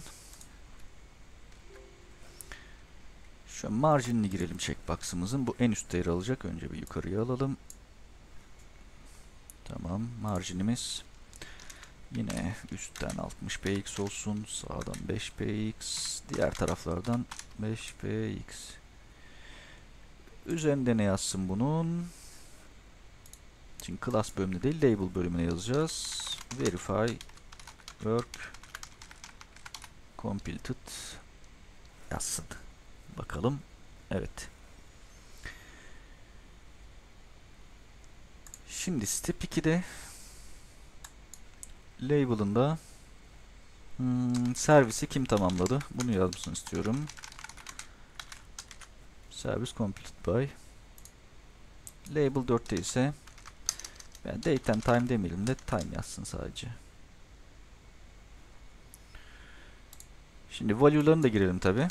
şu marginini girelim checkbox'ımızın. Bu en üstte yer alacak. Önce bir yukarıya alalım. Tamam. Marginimiz yine üstten 60px olsun. Sağdan 5px. Diğer taraflardan 5px. Üzerinde ne yazsın bunun? Şimdi class bölümüne değil, label bölümüne yazacağız. Verify work completed yazsın. Bakalım. Evet. Şimdi step 2'de label'ında servisi kim tamamladı? Bunu yazmasını istiyorum. Service completed by. Label 4'te ise yani date and time demeyelim de time yazsın sadece. Şimdi value'larını da girelim tabi.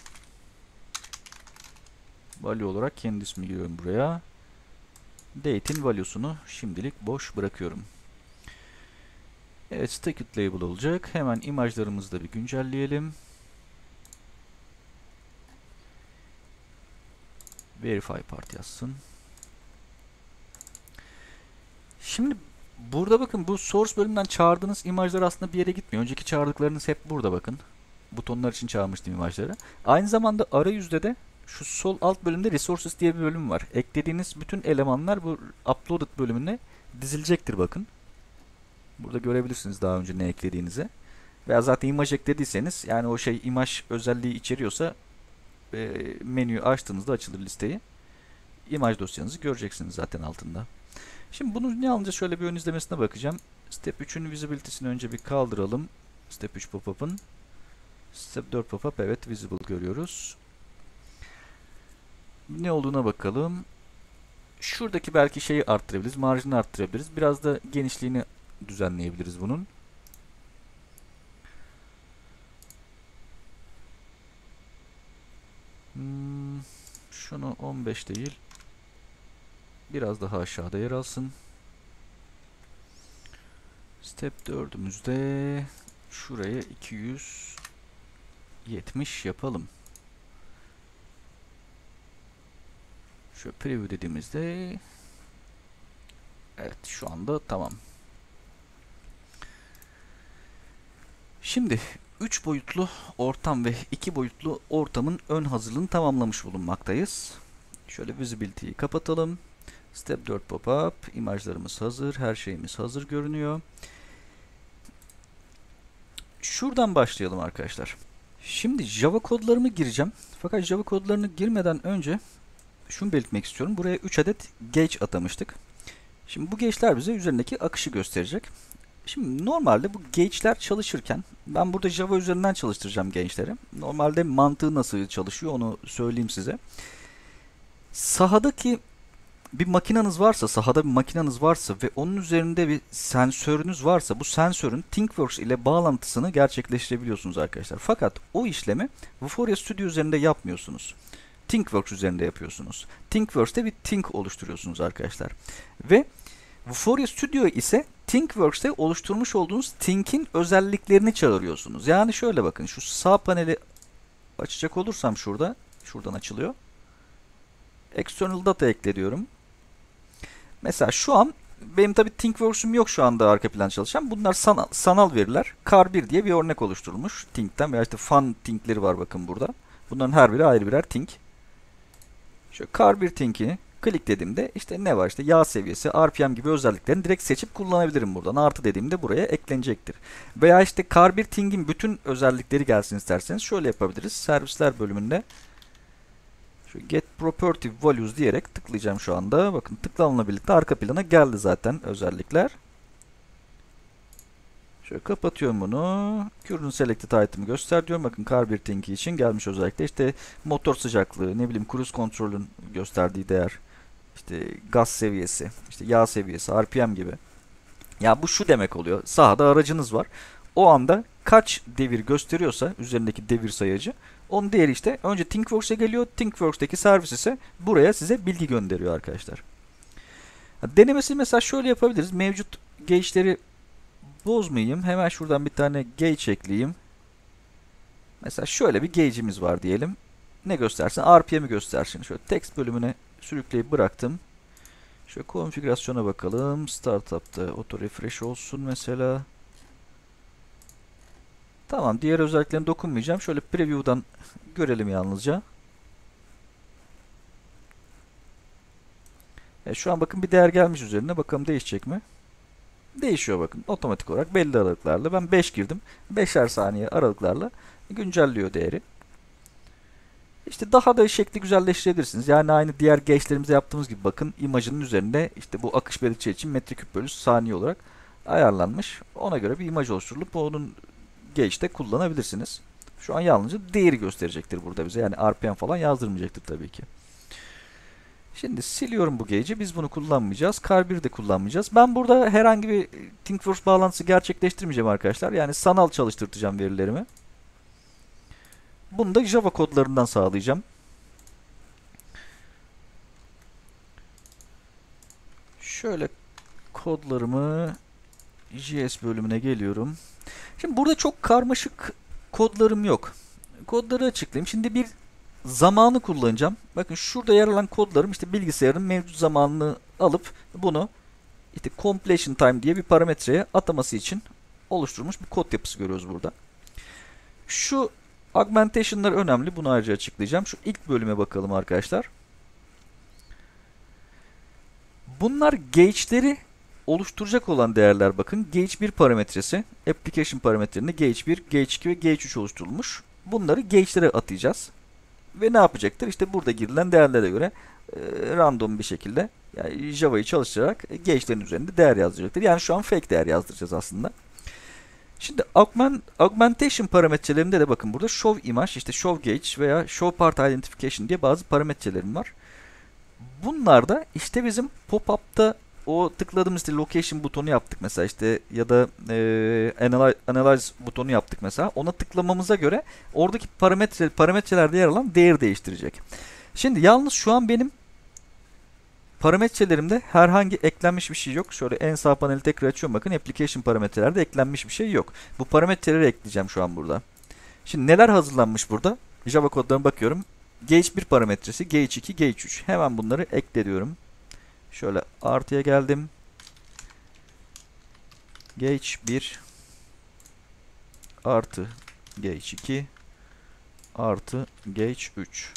Value olarak kendi ismi giriyorum buraya. Date'in value'sunu şimdilik boş bırakıyorum. Evet, stacked label olacak. Hemen imajlarımızı da bir güncelleyelim. Verify part yazsın. Şimdi burada bakın, bu source bölümünden çağırdığınız imajlar aslında bir yere gitmiyor. Önceki çağırdıklarınız hep burada bakın. Butonlar için çağırmıştım imajları. Aynı zamanda arayüzde de şu sol alt bölümde resources diye bir bölüm var. Eklediğiniz bütün elemanlar bu uploaded bölümüne dizilecektir bakın. Burada görebilirsiniz daha önce ne eklediğinizi. Veya zaten imaj eklediyseniz, yani o şey imaj özelliği içeriyorsa menüyü açtığınızda açılır listeyi. İmaj dosyanızı göreceksiniz zaten altında. Şimdi bunu ne alınca şöyle bir ön izlemesine bakacağım. Step 3'ün visibility'sini önce bir kaldıralım. Step 3 pop-up'ın. Step 4 pop-up, evet, visible görüyoruz. Ne olduğuna bakalım. Şuradaki belki şeyi arttırabiliriz. Marjini arttırabiliriz. Biraz da genişliğini düzenleyebiliriz bunun. Şunu 15 değil, biraz daha aşağıda yer alsın. Step 4'ümüzde şuraya 270 yapalım. Şöyle preview dediğimizde evet, şu anda tamam. Şimdi 3 boyutlu ortam ve 2 boyutlu ortamın ön hazırlığını tamamlamış bulunmaktayız. Şöyle visibility'yi kapatalım. Step 4 pop-up, imajlarımız hazır, her şeyimiz hazır görünüyor. Şuradan başlayalım arkadaşlar. Şimdi Java kodlarımı gireceğim. Fakat Java kodlarını girmeden önce şunu belirtmek istiyorum. Buraya 3 adet gauge atamıştık. Şimdi bu gauge'ler bize üzerindeki akışı gösterecek. Şimdi normalde bu gauge'ler çalışırken, ben burada Java üzerinden çalıştıracağım gauge'leri. Normalde mantığı nasıl çalışıyor onu söyleyeyim size. Sahadaki bir makinanız varsa, sahada bir makinanız varsa ve onun üzerinde bir sensörünüz varsa, bu sensörün ThinkWorks ile bağlantısını gerçekleştirebiliyorsunuz arkadaşlar. Fakat o işlemi Vuforia Studio üzerinde yapmıyorsunuz. ThinkWorks üzerinde yapıyorsunuz. ThinkWorks'te bir think oluşturuyorsunuz arkadaşlar. Ve Vuforia Studio ise ThinkWorks'te oluşturmuş olduğunuz think'in özelliklerini çağırıyorsunuz. Yani şöyle bakın, şu sağ paneli açacak olursam şuradan açılıyor. External data ekle diyorum. Mesela şu an benim tabi ThinkWorks'um yok şu anda arka plan çalışan. Bunlar sanal veriler. Car1 diye bir örnek oluşturulmuş Think'ten veya işte Fun Think'leri var bakın burada. Bunların her biri ayrı birer Think. Şöyle Car1 Think'ini kliklediğimde işte ne var, işte yağ seviyesi, RPM gibi özelliklerini direkt seçip kullanabilirim buradan. Artı dediğimde buraya eklenecektir. Veya işte Car1 Think'in bütün özellikleri gelsin isterseniz şöyle yapabiliriz. Servisler bölümünde Get Property Values diyerek tıklayacağım şu anda. Bakın tıklamamla birlikte arka plana geldi zaten özellikler. Şöyle kapatıyorum bunu. Current Selected Item'ı göster diyorum. Bakın Car1 Think için gelmiş özellikle. İşte motor sıcaklığı, ne bileyim cruise kontrolün gösterdiği değer, işte gaz seviyesi, işte yağ seviyesi, RPM gibi. Ya bu şu demek oluyor. Sahada aracınız var. O anda kaç devir gösteriyorsa üzerindeki devir sayacı, onun değeri işte önce ThinkWorks'e geliyor. ThinkWorks'teki servis ise buraya size bilgi gönderiyor arkadaşlar. Denemesi mesela şöyle yapabiliriz. Mevcut gauge'leri bozmayayım. Hemen şuradan bir tane gauge ekleyeyim. Mesela şöyle bir gauge'imiz var diyelim. Ne göstersin? RPM'i göstersin. Şöyle text bölümüne sürükleyip bıraktım. Şöyle konfigürasyona bakalım. Startup'ta auto refresh olsun mesela. Tamam, diğer özelliklerine dokunmayacağım. Şöyle preview'dan görelim yalnızca. Şu an bakın bir değer gelmiş üzerine. Bakalım değişecek mi? Değişiyor bakın. Otomatik olarak belli aralıklarla. Ben 5 girdim. 5'er saniye aralıklarla güncelliyor değeri. İşte daha da şekli güzelleştirebilirsiniz. Yani aynı diğer gauge'lerimizde yaptığımız gibi bakın imajının üzerinde işte bu akış belirtici için metreküp bölü saniye olarak ayarlanmış. Ona göre bir imaj oluşturulup onun gauge'de kullanabilirsiniz. Şu an yalnızca değeri gösterecektir burada bize. Yani RPM falan yazdırmayacaktır tabii ki. Şimdi siliyorum bu gauge'i. Biz bunu kullanmayacağız. Car1 de kullanmayacağız. Ben burada herhangi bir ThinkWorks bağlantısı gerçekleştirmeyeceğim arkadaşlar. Yani sanal çalıştıracağım verilerimi. Bunu da Java kodlarından sağlayacağım. Şöyle kodlarımı JS bölümüne geliyorum. Şimdi burada çok karmaşık kodlarım yok. Kodları açıklayayım. Şimdi bir zamanı kullanacağım. Bakın şurada yer alan kodlarım işte bilgisayarın mevcut zamanını alıp bunu işte completion time diye bir parametreye ataması için oluşturulmuş bir kod yapısı görüyoruz burada. Şu augmentation'lar önemli. Bunu ayrıca açıklayacağım. Şu ilk bölüme bakalım arkadaşlar. Bunlar gauge'leri oluşturacak olan değerler bakın. Gauge 1 parametresi, application parametrelerinde gauge 1, gauge 2 ve gauge 3 oluşturulmuş. Bunları gauge'lere atayacağız. Ve ne yapacaktır? İşte burada girilen değerlere göre random bir şekilde yani Java'yı çalıştırarak gauge'lerin üzerinde değer yazdıracaktır. Yani şu an fake değer yazdıracağız aslında. Şimdi augmentation parametrelerinde de bakın burada show image, işte show gauge veya show part identification diye bazı parametrelerim var. Bunlar da işte bizim pop-up'ta o tıkladığımız işte location butonu yaptık mesela işte ya da analyze butonu yaptık mesela. Ona tıklamamıza göre oradaki parametrelerde yer alan değeri değiştirecek. Şimdi yalnız şu an benim parametrelerimde herhangi eklenmiş bir şey yok. Şöyle en sağ paneli tekrar açıyorum. Bakın application parametrelerde eklenmiş bir şey yok. Bu parametreleri ekleyeceğim şu an burada. Şimdi neler hazırlanmış burada? Java kodlarına bakıyorum. Gauge 1 parametresi, Gauge 2, Gauge 3. Hemen bunları ekle diyorum. Şöyle artıya geldim. Gauge 1 artı Gauge 2 artı Gauge 3.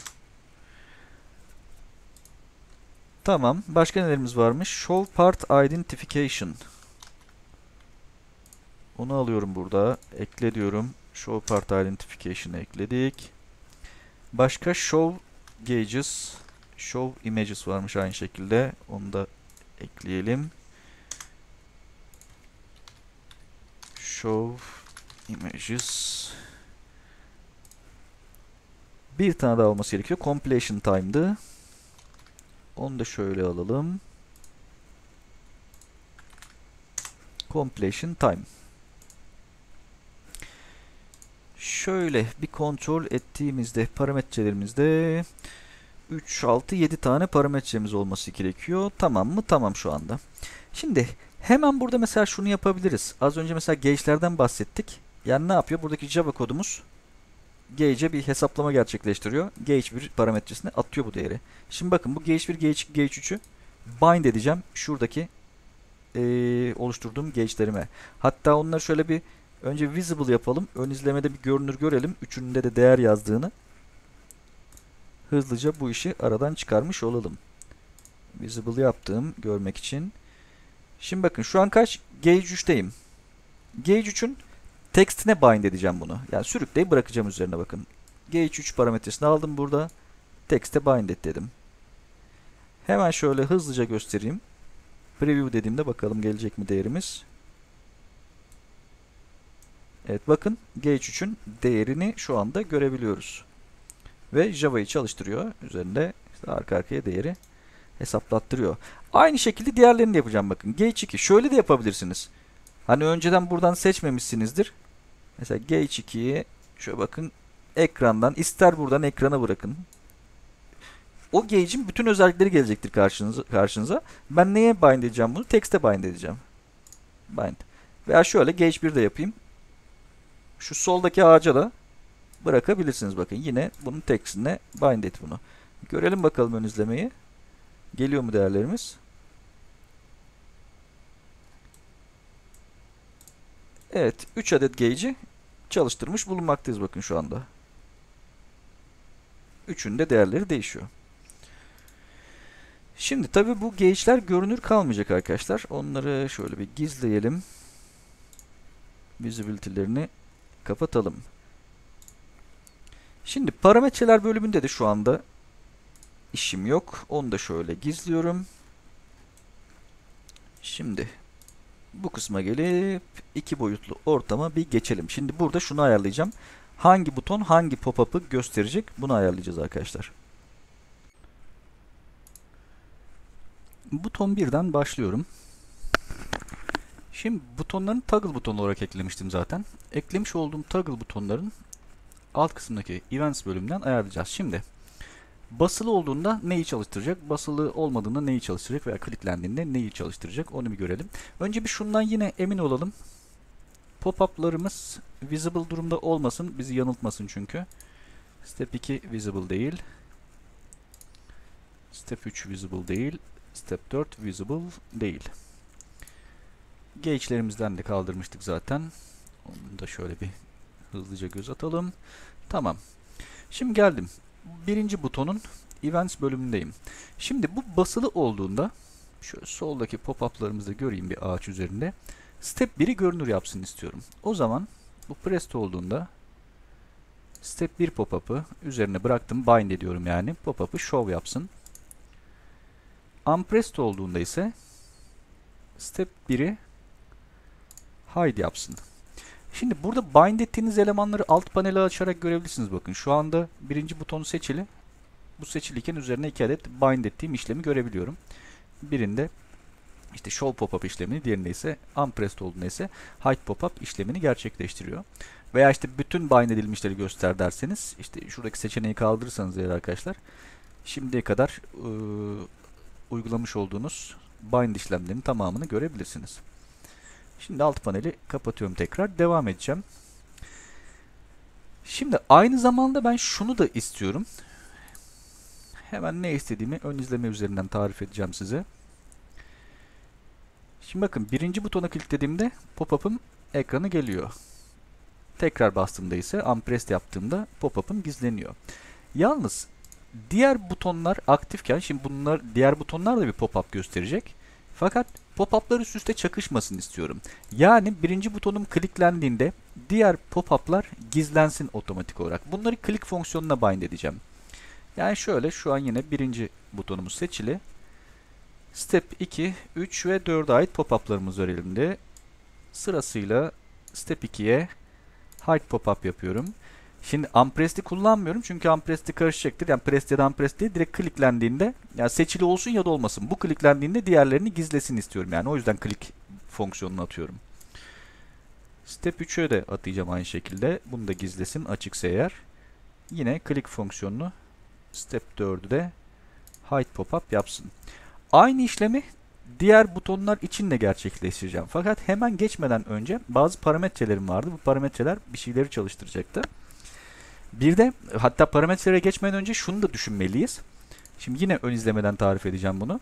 Tamam. Başka nelerimiz varmış? Show part identification. Onu alıyorum burada. Ekle diyorum. Show part identification'ı ekledik. Başka show gauges, show images varmış aynı şekilde. Onu da ekleyelim. Show images. Bir tane daha olması gerekiyor. Completion time'dı. Onu da şöyle alalım. Completion time. Şöyle bir kontrol ettiğimizde parametrelerimizde 3, 6, 7 tane parametremiz olması gerekiyor. Tamam mı? Tamam şu anda. Şimdi hemen burada mesela şunu yapabiliriz. Az önce mesela gauge'lerden bahsettik. Yani ne yapıyor? Buradaki Java kodumuz gauge'e bir hesaplama gerçekleştiriyor. Gauge 1 parametresine atıyor bu değeri. Şimdi bakın bu gauge 1, gauge 2, gauge 3'ü bind edeceğim. Şuradaki oluşturduğum gauge'lerime. Hatta onları şöyle bir önce visible yapalım. Ön izlemede bir görünür görelim. Üçünde de değer yazdığını. Hızlıca bu işi aradan çıkarmış olalım. Visible yaptım görmek için. Şimdi bakın şu an kaç? Gauge 3'teyim. Gauge 3'ün text'ine bind edeceğim bunu. Yani sürükleyip bırakacağım üzerine bakın. Gauge 3 parametresini aldım burada. Text'e bind et dedim. Hemen şöyle hızlıca göstereyim. Preview dediğimde bakalım gelecek mi değerimiz. Evet bakın Gauge 3'ün değerini şu anda görebiliyoruz. Ve Java'yı çalıştırıyor. Üzerinde işte arka arkaya değeri hesaplattırıyor. Aynı şekilde diğerlerini de yapacağım bakın. Gauge 2 şöyle de yapabilirsiniz. Hani önceden buradan seçmemişsinizdir. Mesela Gauge 2'yi şöyle bakın ekrandan ister buradan ekrana bırakın. O gauge'in bütün özellikleri gelecektir karşınıza. Ben neye bind edeceğim bunu? Text'e bind edeceğim. Bind. Veya şöyle Gauge 1 de yapayım. Şu soldaki ağaca da bırakabilirsiniz bakın. Yine bunun text'ine bind et bunu. Görelim bakalım ön izlemeyi. Geliyor mu değerlerimiz? Evet. 3 adet gauge'i çalıştırmış bulunmaktayız bakın şu anda. Üçünün de değerleri değişiyor. Şimdi tabi bu gauge'ler görünür kalmayacak arkadaşlar. Onları şöyle bir gizleyelim. Visibility'lerini kapatalım. Şimdi parametreler bölümünde de şu anda işim yok. Onu da şöyle gizliyorum. Şimdi bu kısma gelip iki boyutlu ortama bir geçelim. Şimdi burada şunu ayarlayacağım. Hangi buton hangi pop-up'ı gösterecek? Bunu ayarlayacağız arkadaşlar. Buton 1'den başlıyorum. Şimdi butonların toggle butonu olarak eklemiştim zaten. Eklemiş olduğum toggle butonların alt kısımdaki events bölümünden ayarlayacağız. Şimdi basılı olduğunda neyi çalıştıracak? Basılı olmadığında neyi çalıştıracak? Veya kliklendiğinde neyi çalıştıracak? Onu bir görelim. Önce bir şundan yine emin olalım. Pop-up'larımız visible durumda olmasın. Bizi yanıltmasın çünkü. Step 2 visible değil. Step 3 visible değil. Step 4 visible değil. Gauge'lerimizden de kaldırmıştık zaten. Onu da şöyle bir hızlıca göz atalım. Tamam. Şimdi geldim. Birinci butonun Events bölümündeyim. Şimdi bu basılı olduğunda şöyle soldaki pop-up'larımızı göreyim bir ağaç üzerinde. Step 1'i görünür yapsın istiyorum. O zaman bu pressed olduğunda Step 1 pop-up'ı üzerine bıraktım. Bind ediyorum yani. Pop-up'ı show yapsın. Unpressed olduğunda ise Step 1'i hide yapsın. Şimdi burada bind ettiğiniz elemanları alt paneli açarak görebilirsiniz. Bakın şu anda birinci butonu seçili. Bu seçiliyken üzerine 2 adet bind ettiğim işlemi görebiliyorum. Birinde işte show pop-up işlemini, diğerinde ise unpressed olduğunda ise hide pop-up işlemini gerçekleştiriyor. Veya işte bütün bind edilmişleri göster derseniz işte şuradaki seçeneği kaldırırsanız eğer arkadaşlar şimdiye kadar uygulamış olduğunuz bind işlemlerinin tamamını görebilirsiniz. Şimdi alt paneli kapatıyorum tekrar. Devam edeceğim. Şimdi aynı zamanda ben şunu da istiyorum. Hemen ne istediğimi ön izleme üzerinden tarif edeceğim size. Şimdi bakın birinci butona kliklediğimde pop-up'ım ekranı geliyor. Tekrar bastığımda ise unpressed yaptığımda pop-up'ım gizleniyor. Yalnız diğer butonlar aktifken şimdi diğer butonlar da bir pop-up gösterecek. Fakat pop-up'lar üst üste çakışmasın istiyorum. Yani birinci butonum kliklendiğinde diğer pop-up'lar gizlensin otomatik olarak. Bunları click fonksiyonuna bind edeceğim. Yani şöyle şu an yine birinci butonumuz seçili. Step 2, 3 ve 4'e ait pop-up'larımız var elimde. Sırasıyla Step 2'ye hide pop-up yapıyorum. Şimdi unpressed'i kullanmıyorum çünkü unpressed'i karışacaktır. Yani pressed ya da unpressed değil, direkt kliklendiğinde yani seçili olsun ya da olmasın. Bu kliklendiğinde diğerlerini gizlesin istiyorum. Yani o yüzden click fonksiyonunu atıyorum. Step 3'e de atayacağım aynı şekilde. Bunu da gizlesin açıksa eğer. Yine click fonksiyonunu Step 4'ü de hide pop-up yapsın. Aynı işlemi diğer butonlar için de gerçekleştireceğim. Fakat hemen geçmeden önce bazı parametrelerim vardı. Bu parametreler bir şeyleri çalıştıracaktı. Bir de hatta parametrelere geçmeden önce şunu da düşünmeliyiz. Şimdi yine ön izlemeden tarif edeceğim bunu.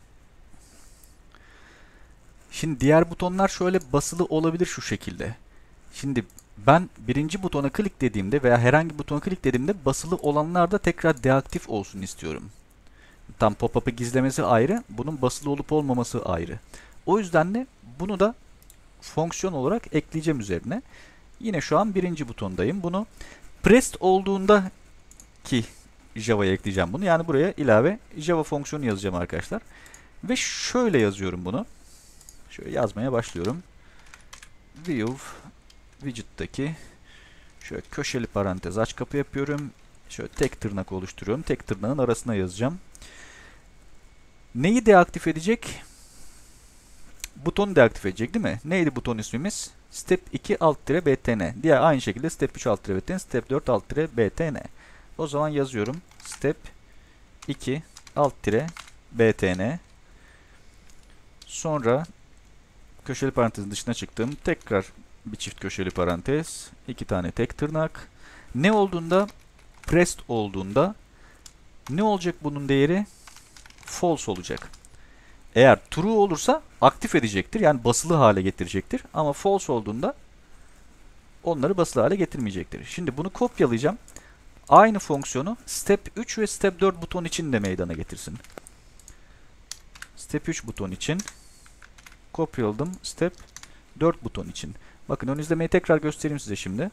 Şimdi diğer butonlar şöyle basılı olabilir şu şekilde. Şimdi ben birinci butona kliklediğimde veya herhangi bir butona kliklediğimde basılı olanlar da tekrar deaktif olsun istiyorum. Tam pop-up'ı gizlemesi ayrı, bunun basılı olup olmaması ayrı. O yüzden de bunu da fonksiyon olarak ekleyeceğim üzerine. Yine şu an birinci butondayım. Bunu pressed olduğunda ki Java'ya ekleyeceğim bunu. Yani buraya ilave Java fonksiyonu yazacağım arkadaşlar. Ve şöyle yazıyorum bunu. Şöyle yazmaya başlıyorum. View widget'taki şöyle köşeli parantez aç kapı yapıyorum. Şöyle tek tırnak oluşturuyorum. Tek tırnağın arasına yazacağım. Neyi deaktif edecek? Butonu deaktif edecek değil mi? Neydi buton ismimiz? Step 2 alt-btn. Diğer aynı şekilde Step 3 alt-btn, Step 4 alt-btn. O zaman yazıyorum. Step 2 alt-btn. Sonra köşeli parantezin dışına çıktım. Tekrar bir çift köşeli parantez. 2 tane tek tırnak. Ne olduğunda? Pressed olduğunda ne olacak bunun değeri? False olacak. Eğer true olursa aktif edecektir. Yani basılı hale getirecektir. Ama false olduğunda onları basılı hale getirmeyecektir. Şimdi bunu kopyalayacağım. Aynı fonksiyonu Step 3 ve Step 4 buton için de meydana getirsin. Step 3 buton için kopyaladım. Step 4 buton için. Bakın ön izlemeyi tekrar göstereyim size şimdi.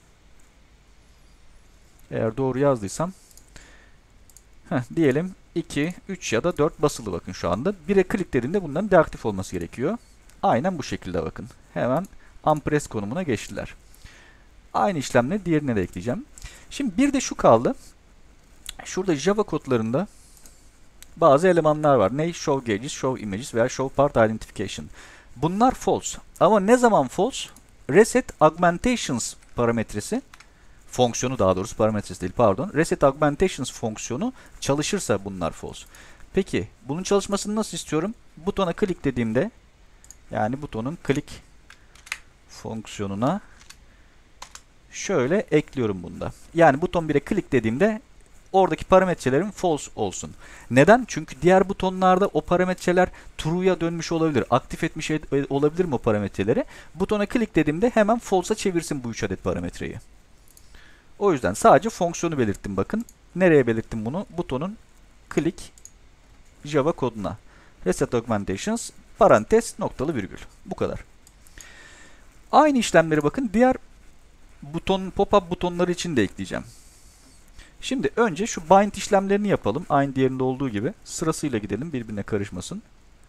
Eğer doğru yazdıysam. Diyelim 2, 3 ya da 4 basılı bakın şu anda. 1'e kliklediğimde bunların deaktif olması gerekiyor. Aynen bu şekilde bakın. Hemen unpress konumuna geçtiler. Aynı işlemle diğerine de ekleyeceğim. Şimdi bir de şu kaldı. Şurada Java kodlarında bazı elemanlar var. Ne? Show gauges, show images veya show part identification. Bunlar false. Ama ne zaman false? Reset augmentations parametresi, fonksiyonu daha doğrusu parametresi değil pardon. Reset augmentations fonksiyonu çalışırsa bunlar false. Peki bunun çalışmasını nasıl istiyorum? Butona klik dediğimde yani butonun klik fonksiyonuna şöyle ekliyorum bunda. Yani buton 1'e klik dediğimde oradaki parametrelerim false olsun. Neden? Çünkü diğer butonlarda o parametreler true'ya dönmüş olabilir. Aktif etmiş olabilir mi o parametreleri? Butona klik dediğimde hemen false'a çevirsin bu 3 adet parametreyi. O yüzden sadece fonksiyonu belirttim bakın. Nereye belirttim bunu? Butonun klik Java koduna. Reset augmentations parantez noktalı virgül. Bu kadar. Aynı işlemleri bakın diğer buton pop-up butonları için de ekleyeceğim. Şimdi önce şu bind işlemlerini yapalım. Aynı diğerinde olduğu gibi. Sırasıyla gidelim birbirine karışmasın.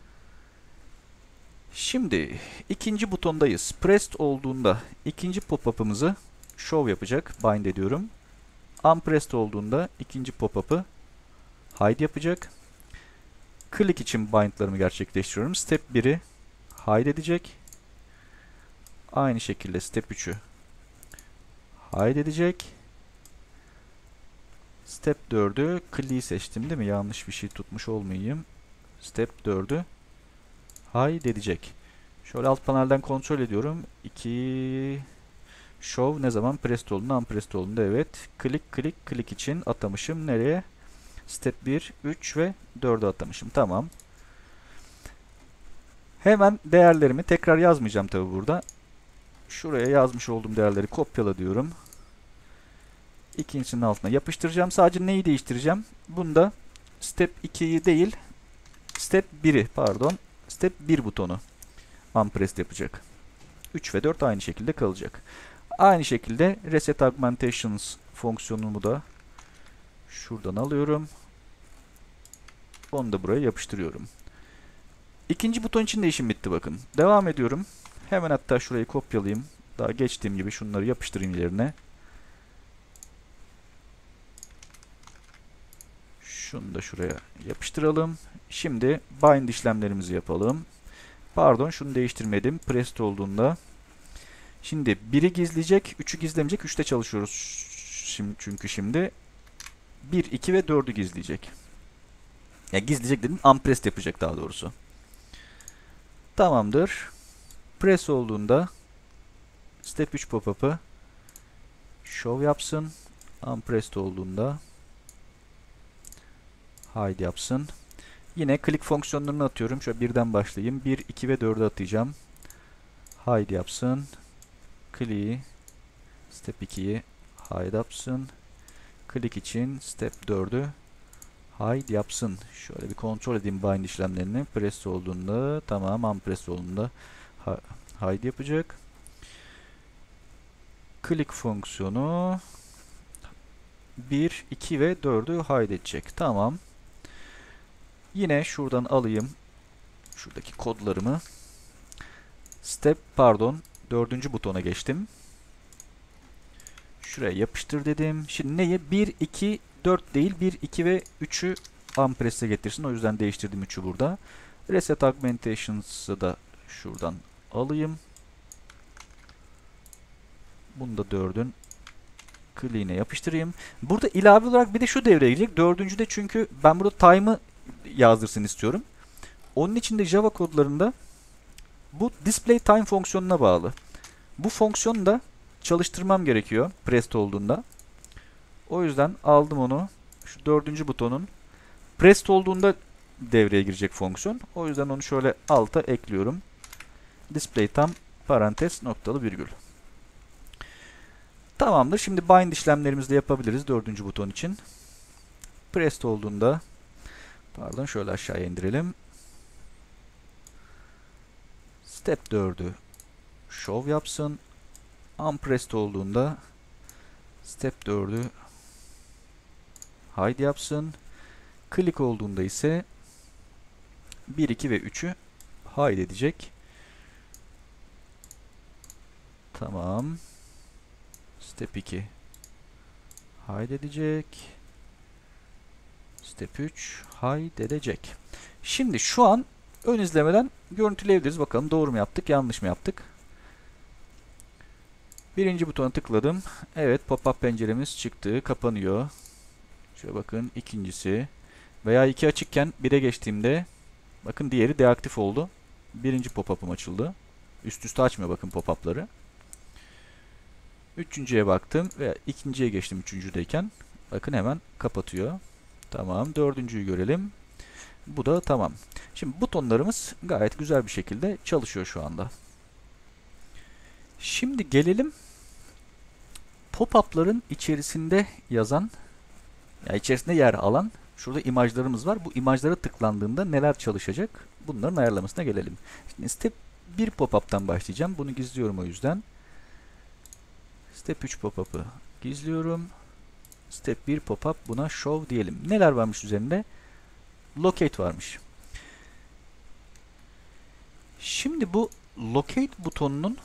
Şimdi ikinci butondayız. Pressed olduğunda ikinci pop-up'ımızı show yapacak. Bind ediyorum. Unpressed olduğunda ikinci pop-up'ı hide yapacak. Click için bind'larımı gerçekleştiriyorum. Step 1'i hide edecek. Aynı şekilde step 3'ü hide edecek. Step 4'ü click'i seçtim değil mi? Yanlış bir şey tutmuş olmayayım. Step 4'ü hide edecek. Şöyle alt panelden kontrol ediyorum. 2 show ne zaman? Pressed olduğunda, unpressed olduğunda evet. Click için atamışım. Nereye? Step 1, 3 ve 4'ü atamışım. Tamam. Hemen değerlerimi tekrar yazmayacağım tabi burada. Şuraya yazmış olduğum değerleri kopyala diyorum. İkincisinin altına yapıştıracağım. Sadece neyi değiştireceğim? Bunda step 2'yi değil, step 1'i pardon. Step 1 butonu unpressed yapacak. 3 ve 4 aynı şekilde kalacak. Aynı şekilde reset augmentations fonksiyonumu da şuradan alıyorum. Onu da buraya yapıştırıyorum. İkinci buton için de işim bitti bakın. Devam ediyorum. Hemen hatta şurayı kopyalayayım. Daha geçtiğim gibi şunları yapıştırayım yerine. Şunu da şuraya yapıştıralım. Şimdi bind işlemlerimizi yapalım. Pardon şunu değiştirmedim. Pressed olduğunda. Şimdi 1'i gizleyecek, 3'ü gizlemeyecek. 3'te çalışıyoruz. Çünkü şimdi 1, 2 ve 4'ü gizleyecek. Ya gizleyecek dedim, unpressed yapacak daha doğrusu. Tamamdır. Press olduğunda step 3 pop-up'ı show yapsın. Unpressed olduğunda hide yapsın. Yine click fonksiyonlarını atıyorum. Şöyle birden başlayayım. 1, 2 ve 4'ü atacağım. Hide yapsın. Click'i step 2'yi hide yapsın. Click için step 4'ü hide yapsın. Şöyle bir kontrol edeyim bind işlemlerini. Press olduğunda tamam, unpress olduğunda hide yapacak. Click fonksiyonu 1, 2 ve 4'ü hide edecek. Tamam. Yine şuradan alayım şuradaki kodlarımı. Dördüncü butona geçtim. Şuraya yapıştır dedim. Şimdi neyi? 1, 2, 4 değil. 1, 2 ve 3'ü unpress'e getirsin. O yüzden değiştirdim 3'ü burada. Reset augmentations'ı da şuradan alayım. Bunu da 4'ün clean'e yapıştırayım. Burada ilave olarak bir de şu devreye girecek. Dördüncüde çünkü ben burada time'ı yazdırsın istiyorum. Onun için de Java kodlarında bu display time fonksiyonuna bağlı. Bu fonksiyonu da çalıştırmam gerekiyor pressed olduğunda. O yüzden aldım onu. Şu dördüncü butonun pressed olduğunda devreye girecek fonksiyon. O yüzden onu şöyle alta ekliyorum. Display time parantez noktalı virgül. Tamamdır. Şimdi bind işlemlerimizi de yapabiliriz dördüncü buton için. Pressed olduğunda pardon şöyle aşağıya indirelim. Step 4'ü show yapsın. Unpressed olduğunda step 4'ü hide yapsın. Click olduğunda ise 1, 2 ve 3'ü hide edecek. Tamam. Step 2 hide edecek. Step 3 hide edecek. Şimdi şu an ön izlemeden görüntüleyebiliriz. Bakalım doğru mu yaptık, yanlış mı yaptık? Birinci butona tıkladım. Evet, pop-up penceremiz çıktı, kapanıyor. Şöyle bakın, ikincisi. Veya 2 açıkken 1'e geçtiğimde bakın diğeri deaktif oldu. Birinci pop-up'ım açıldı. Üst üste açmıyor bakın pop-up'ları. Üçüncüye baktım ve ikinciye geçtim üçüncüdeyken. Bakın hemen kapatıyor. Tamam, dördüncüyü görelim. Bu da tamam. Şimdi butonlarımız gayet güzel bir şekilde çalışıyor şu anda. Şimdi gelelim pop-up'ların içerisinde yazan, yani içerisinde yer alan şurada imajlarımız var. Bu imajlara tıklandığında neler çalışacak? Bunların ayarlamasına gelelim. Şimdi step 1 pop-up'tan başlayacağım. Bunu gizliyorum o yüzden. Step 3 pop-up'ı gizliyorum. Step 1 pop-up, buna show diyelim. Neler varmış üzerinde? Locate varmış. Şimdi bu locate butonunun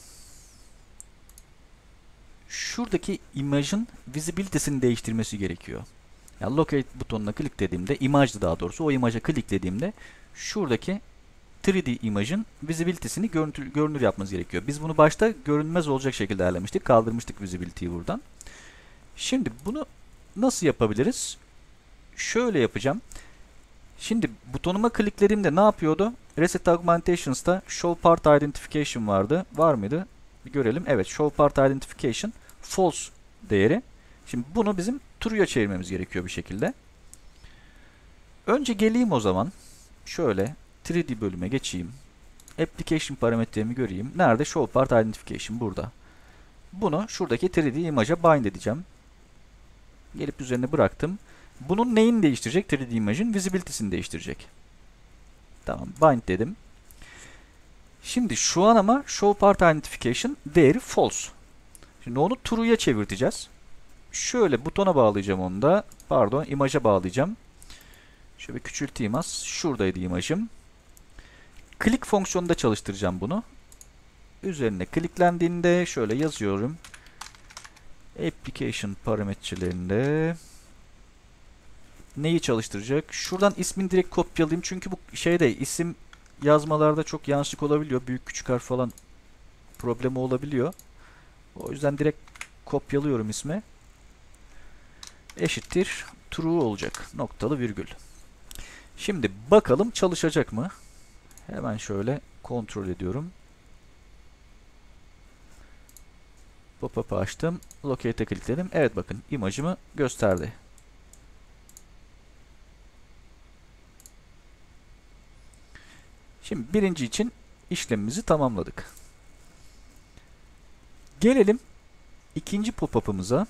şuradaki imajın visibility'sini değiştirmesi gerekiyor. Yani locate butonuna kliklediğimde, imajdı daha doğrusu, o imaja kliklediğimde şuradaki 3D imajın visibility'sini görünür yapmanız gerekiyor. Biz bunu başta görünmez olacak şekilde ayarlamıştık. Kaldırmıştık visibility'yi buradan. Şimdi bunu nasıl yapabiliriz? Şöyle yapacağım. Şimdi butonuma kliklediğimde ne yapıyordu? Reset Augmentations'ta Show Part Identification vardı. Var mıydı? Bir görelim. Evet, Show Part Identification false değeri. Şimdi bunu bizim true'ya çevirmemiz gerekiyor bir şekilde. Önce geleyim o zaman. Şöyle 3D bölüme geçeyim. Application parametremi göreyim. Nerede? Show Part Identification burada. Bunu şuradaki 3D imaja bind edeceğim. Gelip üzerine bıraktım. Bunun neyini değiştirecek? 3D imajın visibility'sini değiştirecek. Tamam, bind dedim. Şimdi şu an ama show part identification değeri false. Şimdi onu true'ya çevirteceğiz. Şöyle butona bağlayacağım onu da. Pardon, imaja bağlayacağım. Şöyle küçülteyim az. Şuradaydı imajım. Click fonksiyonunda çalıştıracağım bunu. Üzerine kliklendiğinde şöyle yazıyorum. Application parametrelerinde neyi çalıştıracak? Şuradan ismini direkt kopyalayayım. Çünkü bu şeyde isim yazmalarda çok yanlışlık olabiliyor. Büyük küçük harf falan problemi olabiliyor. O yüzden direkt kopyalıyorum ismi. Eşittir true olacak. Noktalı virgül. Şimdi bakalım çalışacak mı? Hemen şöyle kontrol ediyorum. Pop-up'ı açtım. Locate'e klikledim. Evet bakın imajımı gösterdi. Şimdi birinci için işlemimizi tamamladık. Gelelim ikinci pop-up'ımıza.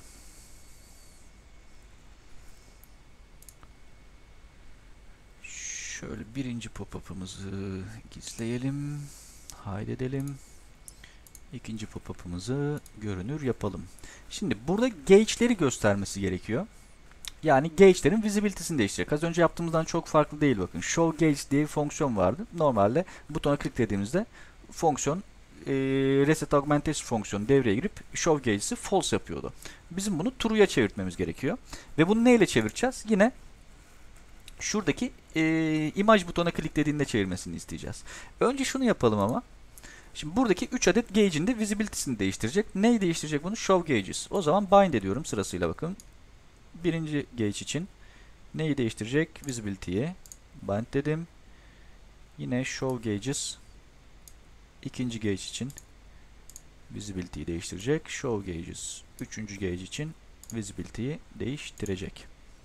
Şöyle birinci pop-up'ımızı gizleyelim. Haydedelim. İkinci pop-up'ımızı görünür yapalım. Şimdi burada gauge'leri göstermesi gerekiyor. Yani gauge'lerin visibility'sini değiştirecek. Az önce yaptığımızdan çok farklı değil bakın. Show gauge diye bir fonksiyon vardı. Normalde butona kliklediğimizde fonksiyon reset augmentation fonksiyonu devreye girip show gauge'si false yapıyordu. Bizim bunu true'ya çevirtmemiz gerekiyor. Ve bunu neyle çevireceğiz? Yine şuradaki imaj butona kliklediğinde çevirmesini isteyeceğiz. Önce şunu yapalım ama. Şimdi buradaki 3 adet gauge'in de visibility'sini değiştirecek. Neyi değiştirecek bunu? Show gauges. O zaman bind ediyorum sırasıyla bakın. Birinci gauge için neyi değiştirecek? Visibility'ye bind dedim. Yine show gauges. İkinci gauge için visibility'yi değiştirecek. Show gauges. Üçüncü gauge için visibility'yi değiştirecek.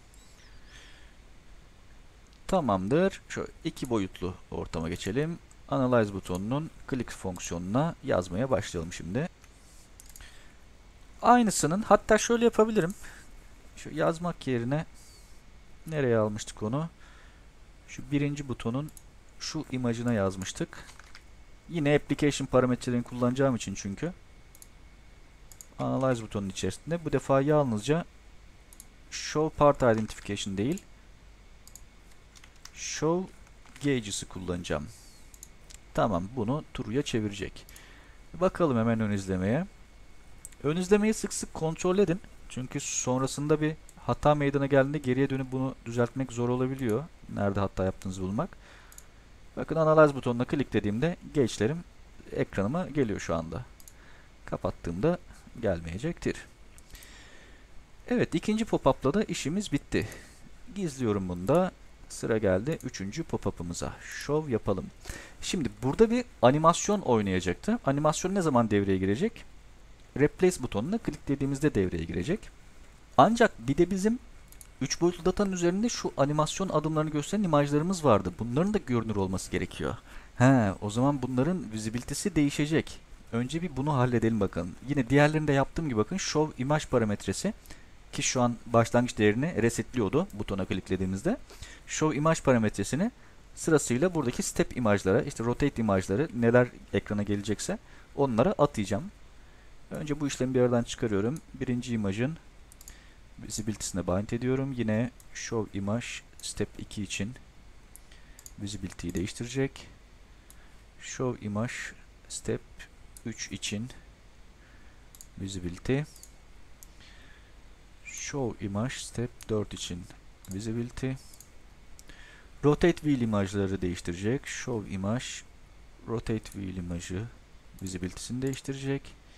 Tamamdır. Şöyle iki boyutlu ortama geçelim. Analyze butonunun click fonksiyonuna yazmaya başlayalım şimdi. Aynısının hatta şöyle yapabilirim. Şu yazmak yerine nereye almıştık onu? Şu birinci butonun şu imajına yazmıştık. Yine application parametrelerini kullanacağım için çünkü. Analyze butonun içerisinde bu defa yalnızca show part identification değil, show gauges'ı kullanacağım. Tamam, bunu true'ya çevirecek. Bakalım hemen ön izlemeye. Ön izlemeyi sık sık kontrol edin. Çünkü sonrasında bir hata meydana geldiğinde geriye dönüp bunu düzeltmek zor olabiliyor. Nerede hata yaptığınızı bulmak. Bakın Analyze butonuna kliklediğimde gauge'lerim ekranıma geliyor şu anda. Kapattığımda gelmeyecektir. Evet, ikinci pop-up'la da işimiz bitti. Gizliyorum bunu da. Sıra geldi üçüncü pop-up'ımıza. Show yapalım. Şimdi burada bir animasyon oynayacaktı. Animasyon ne zaman devreye girecek? Replace butonuna kliklediğimizde devreye girecek. Ancak bir de bizim 3 boyutlu datanın üzerinde şu animasyon adımlarını gösteren imajlarımız vardı. Bunların da görünür olması gerekiyor. O zaman bunların visibility'si değişecek. Önce bir bunu halledelim bakalım. Yine diğerlerinde yaptığım gibi bakın show image parametresi ki şu an başlangıç değerini resetliyordu butona kliklediğimizde. Show image parametresini sırasıyla buradaki step imajlara, işte rotate imajları neler ekrana gelecekse onlara atayacağım. Önce bu işlemi bir aradan çıkarıyorum. Birinci imajın visibility'sine bind ediyorum. Yine show image step 2 için visibility'yi değiştirecek. Show image step 3 için visibility. Show image step 4 için visibility. Rotate wheel imajları değiştirecek. Show image rotate wheel imajı visibility'sini değiştirecek.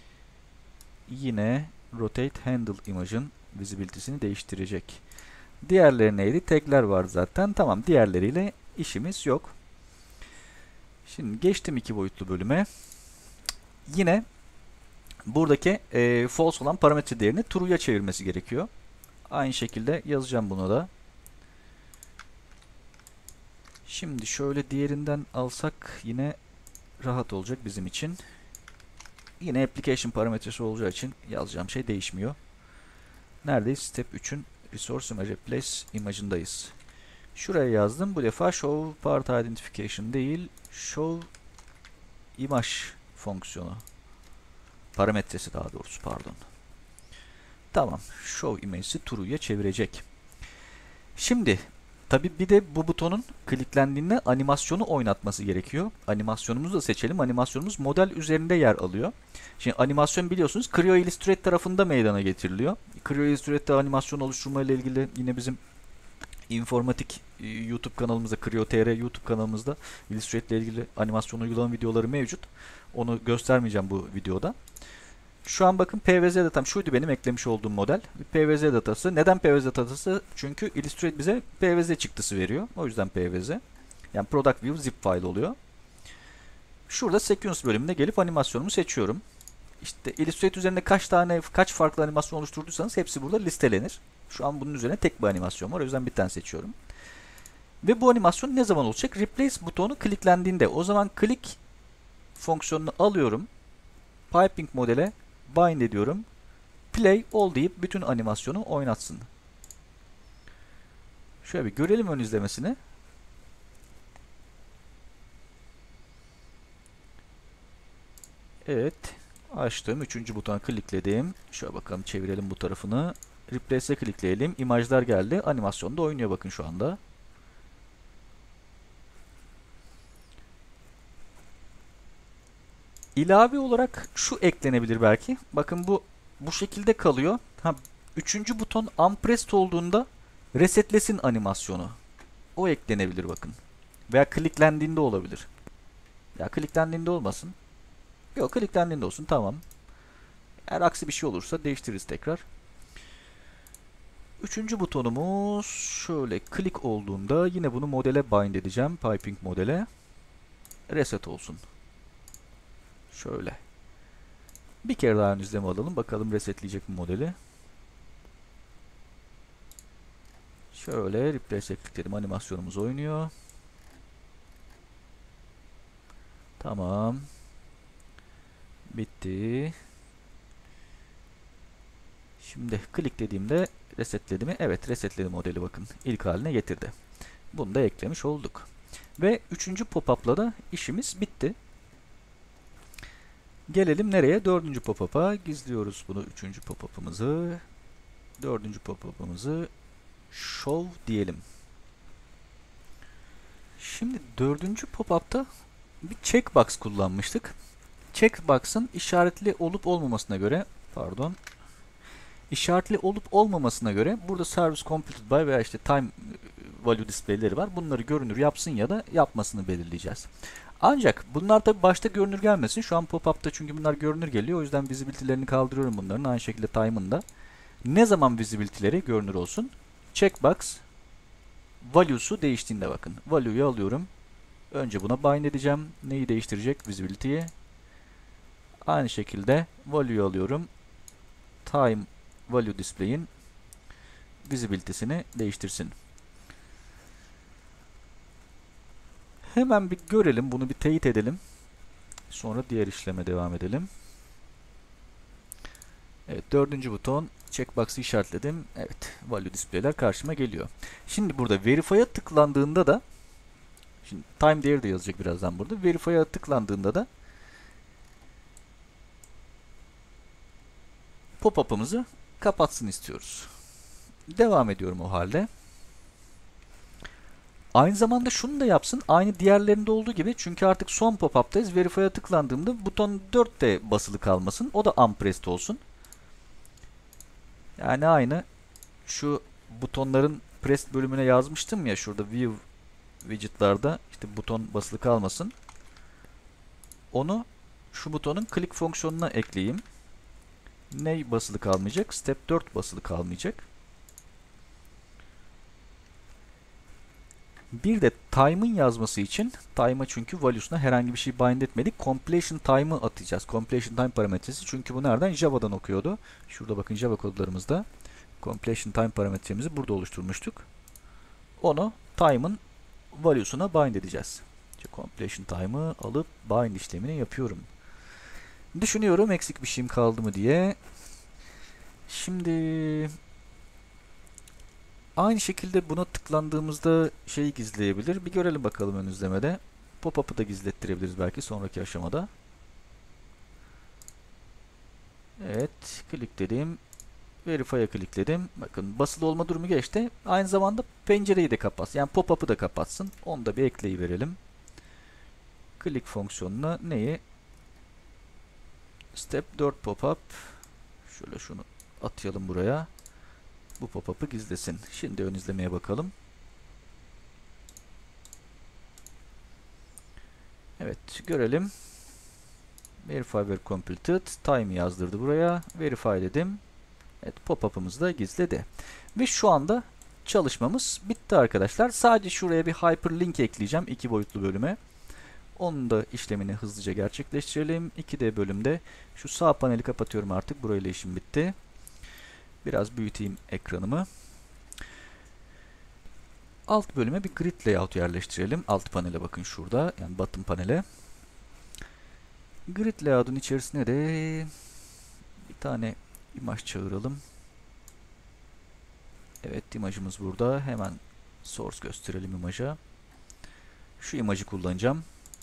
Yine rotate handle imajın visibility'sini değiştirecek. Diğerleri neydi? Tagler var zaten. Tamam, diğerleriyle işimiz yok. Şimdi geçtim iki boyutlu bölüme. Yine buradaki false olan parametre değerini true'ya çevirmesi gerekiyor. Aynı şekilde yazacağım bunu da. Şimdi şöyle diğerinden alsak yine rahat olacak bizim için. Yine application parametresi olacağı için yazacağım şey değişmiyor. Neredeyiz? Step 3'ün resource image replace imajındayız. Şuraya yazdım. Bu defa show part identification değil, show image fonksiyonu. Parametresi daha doğrusu, pardon. Tamam. Show image'i true'ya çevirecek. Şimdi tabi bir de bu butonun kliklendiğinde animasyonu oynatması gerekiyor. Animasyonumuzu da seçelim. Animasyonumuz model üzerinde yer alıyor. Şimdi animasyon biliyorsunuz Creo Illustrator tarafında meydana getiriliyor. Creo Illustrator animasyon oluşturma ile ilgili yine bizim informatik YouTube kanalımızda, Creo.tr YouTube kanalımızda Illustrator ile ilgili animasyon uygulama videoları mevcut. Onu göstermeyeceğim bu videoda. Şu an bakın PVZ datam şuydu benim eklemiş olduğum model. PVZ datası. Neden PVZ datası? Çünkü Illustrator bize PVZ çıktısı veriyor. O yüzden PVZ. Yani Product View zip file oluyor. Şurada Sequence bölümünde gelip animasyonumu seçiyorum. İşte Illustrator üzerinde kaç farklı animasyon oluşturduysanız hepsi burada listelenir. Şu an bunun üzerine tek bir animasyon var. O yüzden bir tane seçiyorum. Ve bu animasyon ne zaman olacak? Replace butonu kliklendiğinde. O zaman click fonksiyonunu alıyorum. Piping modele bind ediyorum. Play all deyip bütün animasyonu oynatsın. Şöyle bir görelim ön izlemesini. Evet. Açtım. Üçüncü butona klikledim. Şöyle bakalım çevirelim bu tarafını. Replace'e klikleyelim. İmajlar geldi. Animasyon da oynuyor bakın şu anda. İlave olarak şu eklenebilir belki. Bakın bu şekilde kalıyor. Üçüncü buton unpressed olduğunda resetlesin animasyonu. O eklenebilir bakın. Veya kliklendiğinde olabilir. Ya kliklendiğinde olmasın. Yok kliklendiğinde olsun tamam. Eğer aksi bir şey olursa değiştiririz tekrar. Üçüncü butonumuz şöyle klik olduğunda yine bunu modele bind edeceğim. Piping modele. Reset olsun. Şöyle. Bir kere daha ön izleme alalım. Bakalım resetleyecek mi modeli. Şöyle replace'e klikledim. Animasyonumuz oynuyor. Tamam. Bitti. Şimdi klik dediğimde resetledi mi? Evet resetledi modeli bakın. İlk haline getirdi. Bunu da eklemiş olduk. Ve üçüncü pop-up'la da işimiz bitti. Gelelim nereye? Dördüncü pop-up'a. Gizliyoruz bunu üçüncü pop-up'ımızı. Dördüncü pop-up'ımızı show diyelim. Şimdi dördüncü pop-up'ta bir checkbox kullanmıştık. Checkbox'ın işaretli olup olmamasına göre işaretli olup olmamasına göre burada service completed by veya işte time value display'leri var. Bunları görünür yapsın ya da yapmasını belirleyeceğiz. Ancak bunlar tabi başta görünür gelmesin. Şu an pop-up'ta çünkü bunlar görünür geliyor. O yüzden visibility'lerini kaldırıyorum bunların. Aynı şekilde time'ın da. Ne zaman visibility'leri görünür olsun? Checkbox value'su değiştiğinde bakın. Value'yu alıyorum. Önce buna bind edeceğim. Neyi değiştirecek? Visibility'yi. Aynı şekilde value'yu alıyorum. Time value display'in visibility'sini değiştirsin. Hemen bir görelim. Bunu bir teyit edelim. Sonra diğer işleme devam edelim. Evet, dördüncü buton. Checkbox'ı işaretledim. Evet, value display'ler karşıma geliyor. Şimdi burada verify'a tıklandığında da şimdi time değeri de yazacak birazdan burada. Verify'a tıklandığında da pop-up'ımızı kapatsın istiyoruz. Devam ediyorum o halde. Aynı zamanda şunu da yapsın. Aynı diğerlerinde olduğu gibi. Çünkü artık son pop-up'tayız. Verify'a tıklandığımda buton 4 de basılı kalmasın. O da unpressed olsun. Yani aynı şu butonların pressed bölümüne yazmıştım ya şurada view widget'larda işte buton basılı kalmasın. Onu şu butonun click fonksiyonuna ekleyeyim. Ne basılı kalmayacak? Step 4 basılı kalmayacak. Bir de time'ın yazması için time'a çünkü value'suna herhangi bir şey bind etmedik. Completion time'ı atacağız. Completion time parametresi. Çünkü bu nereden? Java'dan okuyordu. Şurada bakın Java kodlarımızda. Completion time parametremizi burada oluşturmuştuk. Onu time'ın value'suna bind edeceğiz. İşte completion time'ı alıp bind işlemini yapıyorum. Düşünüyorum eksik bir şeyim kaldı mı diye. Şimdi aynı şekilde buna tıklandığımızda şeyi gizleyebilir. Bir görelim bakalım ön izlemede. Pop-up'ı da gizlettirebiliriz belki sonraki aşamada. Evet, klikledim. Verify'a klikledim. Bakın basılı olma durumu geçti. Aynı zamanda pencereyi de kapatsın. Yani pop-up'ı da kapatsın. Onu da bir ekleyiverelim. Click fonksiyonuna neyi? Step 4 pop-up. Şöyle şunu atayalım buraya. Bu pop-up'ı gizlesin. Şimdi ön izlemeye bakalım. Evet, görelim. Verify where completed. Time yazdırdı buraya. Verify dedim. Evet, pop-up'ımızı da gizledi. Ve şu anda çalışmamız bitti arkadaşlar. Sadece şuraya bir hyperlink ekleyeceğim 2 boyutlu bölüme. Onun da işlemini hızlıca gerçekleştirelim. 2D bölümde şu sağ paneli kapatıyorum artık. Burayla işim bitti. Biraz büyüteyim ekranımı. Alt bölüme bir grid layout yerleştirelim. Alt panele bakın şurada. Yani bottom panele. Grid layout'un içerisine de bir tane imaj çağıralım. Evet, imajımız burada. Hemen source gösterelim imaja. Şu imajı kullanacağım.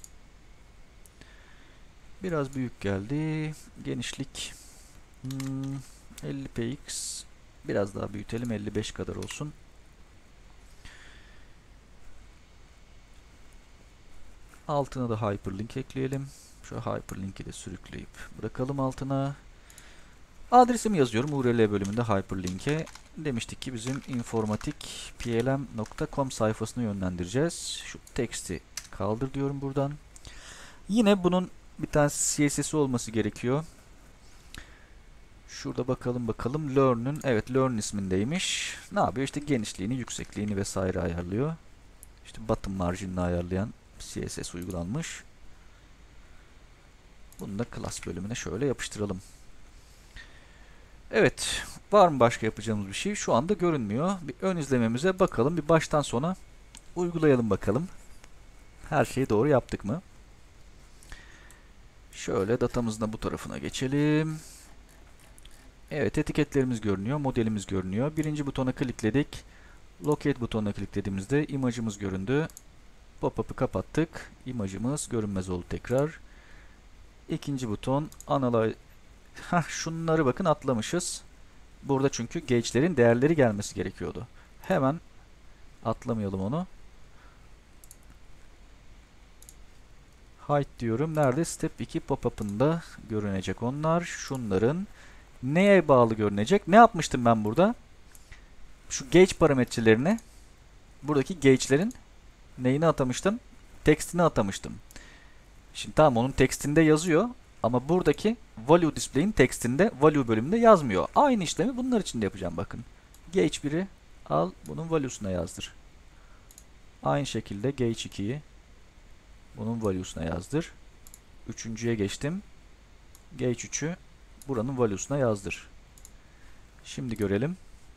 Biraz büyük geldi. Genişlik 50 px. Biraz daha büyütelim. 55 kadar olsun. Altına da hyperlink ekleyelim. Şu hyperlink'i de sürükleyip bırakalım altına. Adresimi yazıyorum URL bölümünde hyperlink'e. Demiştik ki bizim informatikplm.com sayfasına yönlendireceğiz. Şu teksti kaldır diyorum buradan. Yine bunun bir tane CSS'i olması gerekiyor. Şurada bakalım learn'ün, evet, learn ismindeymiş. Ne yapıyor? İşte genişliğini, yüksekliğini vesaire ayarlıyor. İşte bottom margin'ini ayarlayan CSS uygulanmış. Bunu da class bölümüne şöyle yapıştıralım. Evet, var mı başka yapacağımız bir şey? Şu anda görünmüyor. Bir ön izlememize bakalım. Bir baştan sona uygulayalım bakalım. Her şeyi doğru yaptık mı? Şöyle datamızın da bu tarafına geçelim. Evet, etiketlerimiz görünüyor. Modelimiz görünüyor. Birinci butona klikledik. Locate butonuna kliklediğimizde imajımız göründü. Pop-up'ı kapattık. İmajımız görünmez oldu tekrar. İkinci buton Analyze. Şunları bakın atlamışız. Burada çünkü gauge'lerin değerleri gelmesi gerekiyordu. Hemen atlamayalım onu. Height diyorum. Nerede? Step 2 pop-up'ında görünecek onlar. Şunların neye bağlı görünecek? Ne yapmıştım ben burada? Şu gauge parametrelerine, buradaki gauge'lerin neyini atamıştım? Tekstini atamıştım. Şimdi tamam, onun tekstinde yazıyor. Ama buradaki value display'in tekstinde, value bölümünde yazmıyor. Aynı işlemi bunlar için de yapacağım bakın. Gauge 1'i al, bunun value'suna yazdır. Aynı şekilde gauge 2'yi bunun value'suna yazdır. Üçüncüye geçtim. Gauge 3'ü buranın value'suna yazdır. Şimdi görelim.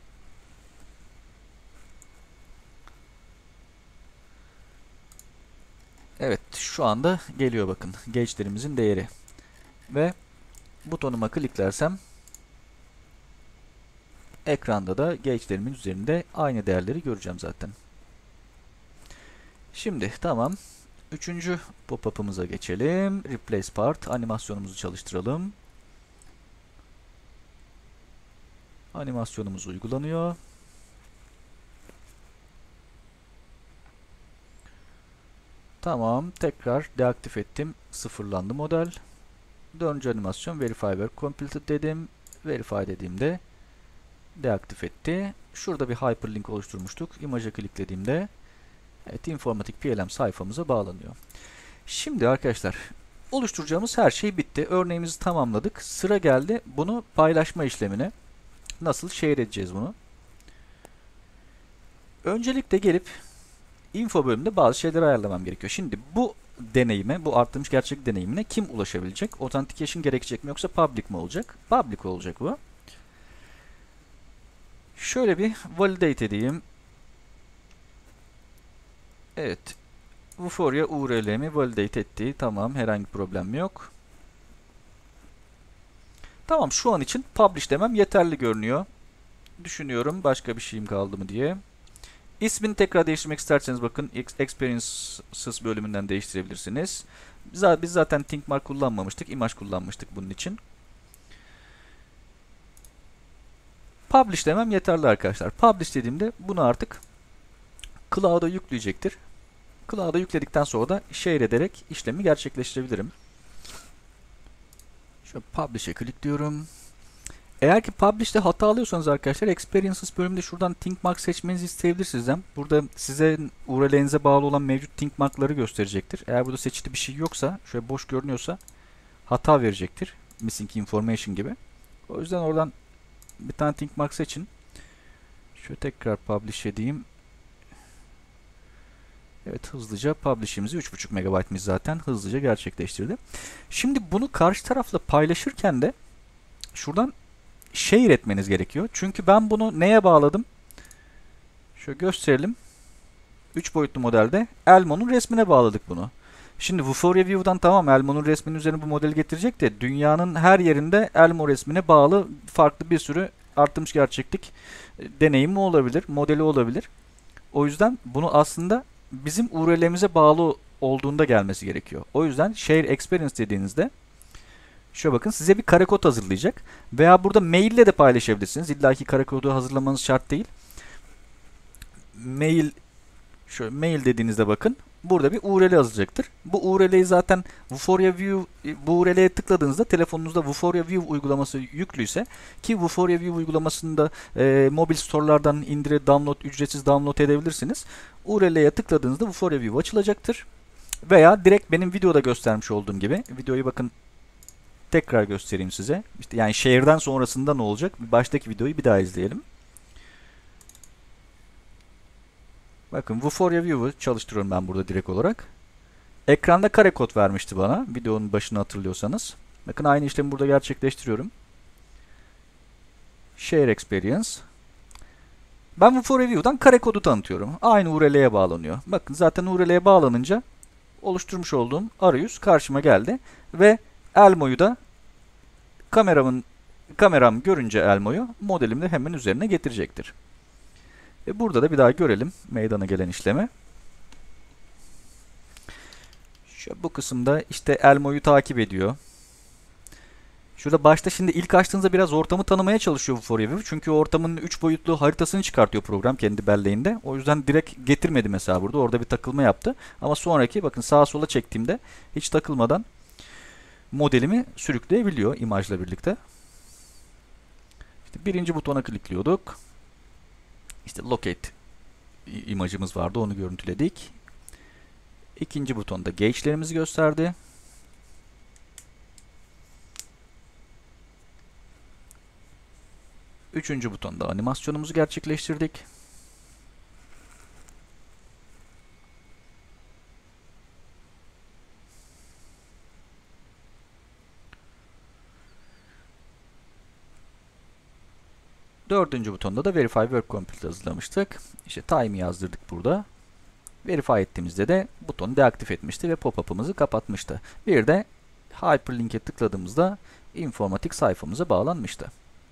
Evet, şu anda geliyor bakın gauge'lerimizin değeri. Ve butonuma kliklersem ekranda da gauge'lerimin üzerinde aynı değerleri göreceğim zaten. Şimdi tamam. Üçüncü pop-up'ımıza geçelim. Replace part. Animasyonumuzu çalıştıralım. Animasyonumuz uygulanıyor. Tamam. Tekrar deaktif ettim. Sıfırlandı model. Dördüncü animasyon Verify where completed dedim. Verify dediğimde deaktif etti. Şurada bir hyperlink oluşturmuştuk. İmaja kliklediğimde evet, Informatik PLM sayfamıza bağlanıyor. Şimdi arkadaşlar, oluşturacağımız her şey bitti. Örneğimizi tamamladık. Sıra geldi bunu paylaşma işlemine. Nasıl share edeceğiz bunu? Öncelikle gelip info bölümünde bazı şeyleri ayarlamam gerekiyor. Şimdi bu deneyime, bu arttırmış gerçeklik deneyimine kim ulaşabilecek? Authentication gerekecek mi yoksa public mi olacak? Public olacak bu. Şöyle bir validate edeyim. Evet. Vuforia URL'mi validate etti. Tamam, herhangi bir problem yok. Tamam, şu an için publish demem yeterli görünüyor. Düşünüyorum başka bir şeyim kaldı mı diye. İsmini tekrar değiştirmek isterseniz bakın Experiences bölümünden değiştirebilirsiniz. Biz zaten ThinkMark kullanmamıştık. Imaj kullanmıştık bunun için. Publish demem yeterli arkadaşlar. Publish dediğimde bunu artık Cloud'a yükleyecektir. Cloud'a yükledikten sonra da share ederek işlemi gerçekleştirebilirim. Şöyle Publish'e klikliyorum. Eğer ki Publish'te hata alıyorsanız arkadaşlar, Experiences bölümünde şuradan ThinkMark seçmenizi isteyebilir sizden. Burada size URL'inize bağlı olan mevcut ThinkMark'ları gösterecektir. Eğer burada seçili bir şey yoksa, şöyle boş görünüyorsa hata verecektir. Missing information gibi. O yüzden oradan bir tane ThinkMark seçin. Şöyle tekrar publish edeyim. Evet, hızlıca publish'imizi 3.5 MB'miz zaten hızlıca gerçekleştirdi. Şimdi bunu karşı tarafla paylaşırken de şuradan share etmeniz gerekiyor. Çünkü ben bunu neye bağladım? Şöyle gösterelim. 3 boyutlu modelde Elmo'nun resmine bağladık bunu. Şimdi Vuforia View'dan tamam Elmo'nun resminin üzerine bu modeli getirecek de dünyanın her yerinde Elmo resmine bağlı farklı bir sürü artırmış gerçeklik deneyimi olabilir, modeli olabilir. O yüzden bunu aslında bizim URL'imize bağlı olduğunda gelmesi gerekiyor. O yüzden Share Experience dediğinizde şöyle bakın size bir kare kod hazırlayacak. Veya burada maille de paylaşabilirsiniz. İlla ki kare kodu hazırlamanız şart değil. Şöyle mail dediğinizde bakın burada bir URL yazacaktır. Bu URL'yi zaten Vuforia View bu URL'ye tıkladığınızda telefonunuzda Vuforia View uygulaması yüklüyse ki Vuforia View uygulamasında mobil store'lardan ücretsiz download edebilirsiniz. URL'ye tıkladığınızda Vuforia View açılacaktır. Veya direkt benim videoda göstermiş olduğum gibi videoyu bakın tekrar göstereyim size. İşte yani share'den sonrasında ne olacak? Baştaki videoyu bir daha izleyelim. Bakın Vuforia View'u çalıştırıyorum ben burada direkt olarak. Ekranda kare kod vermişti bana. Videonun başını hatırlıyorsanız. Bakın aynı işlemi burada gerçekleştiriyorum. Share Experience. Ben Vuforia View'dan kare kodu tanıtıyorum. Aynı URL'ye bağlanıyor. Bakın zaten URL'ye bağlanınca oluşturmuş olduğum arayüz karşıma geldi. Ve Elmo'yu da kameram görünce Elmo'yu modelimde hemen üzerine getirecektir. Burada da bir daha görelim meydana gelen işlemi. Bu kısımda işte Elmo'yu takip ediyor. Şurada başta şimdi ilk açtığınızda biraz ortamı tanımaya çalışıyor Vuforia View. Çünkü ortamın 3 boyutlu haritasını çıkartıyor program kendi belleğinde. O yüzden direkt getirmedi mesela burada. Orada bir takılma yaptı. Ama sonraki bakın sağa sola çektiğimde hiç takılmadan modelimi sürükleyebiliyor imajla birlikte. İşte birinci butona klikliyorduk. İşte locate imajımız vardı, onu görüntüledik. İkinci butonda gauge'lerimizi gösterdi. Üçüncü butonda animasyonumuzu gerçekleştirdik. Dördüncü butonda da Verify Work Complete hazırlamıştık. İşte time'ı yazdırdık burada. Verify ettiğimizde de butonu deaktif etmişti ve pop-up'ımızı kapatmıştı. Bir de Hyperlink'e tıkladığımızda informatik sayfamıza bağlanmıştı.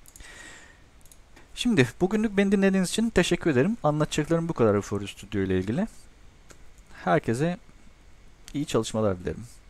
Şimdi bugünlük beni dinlediğiniz için teşekkür ederim. Anlatacaklarım bu kadar Vuforia Studio ile ilgili. Herkese iyi çalışmalar dilerim.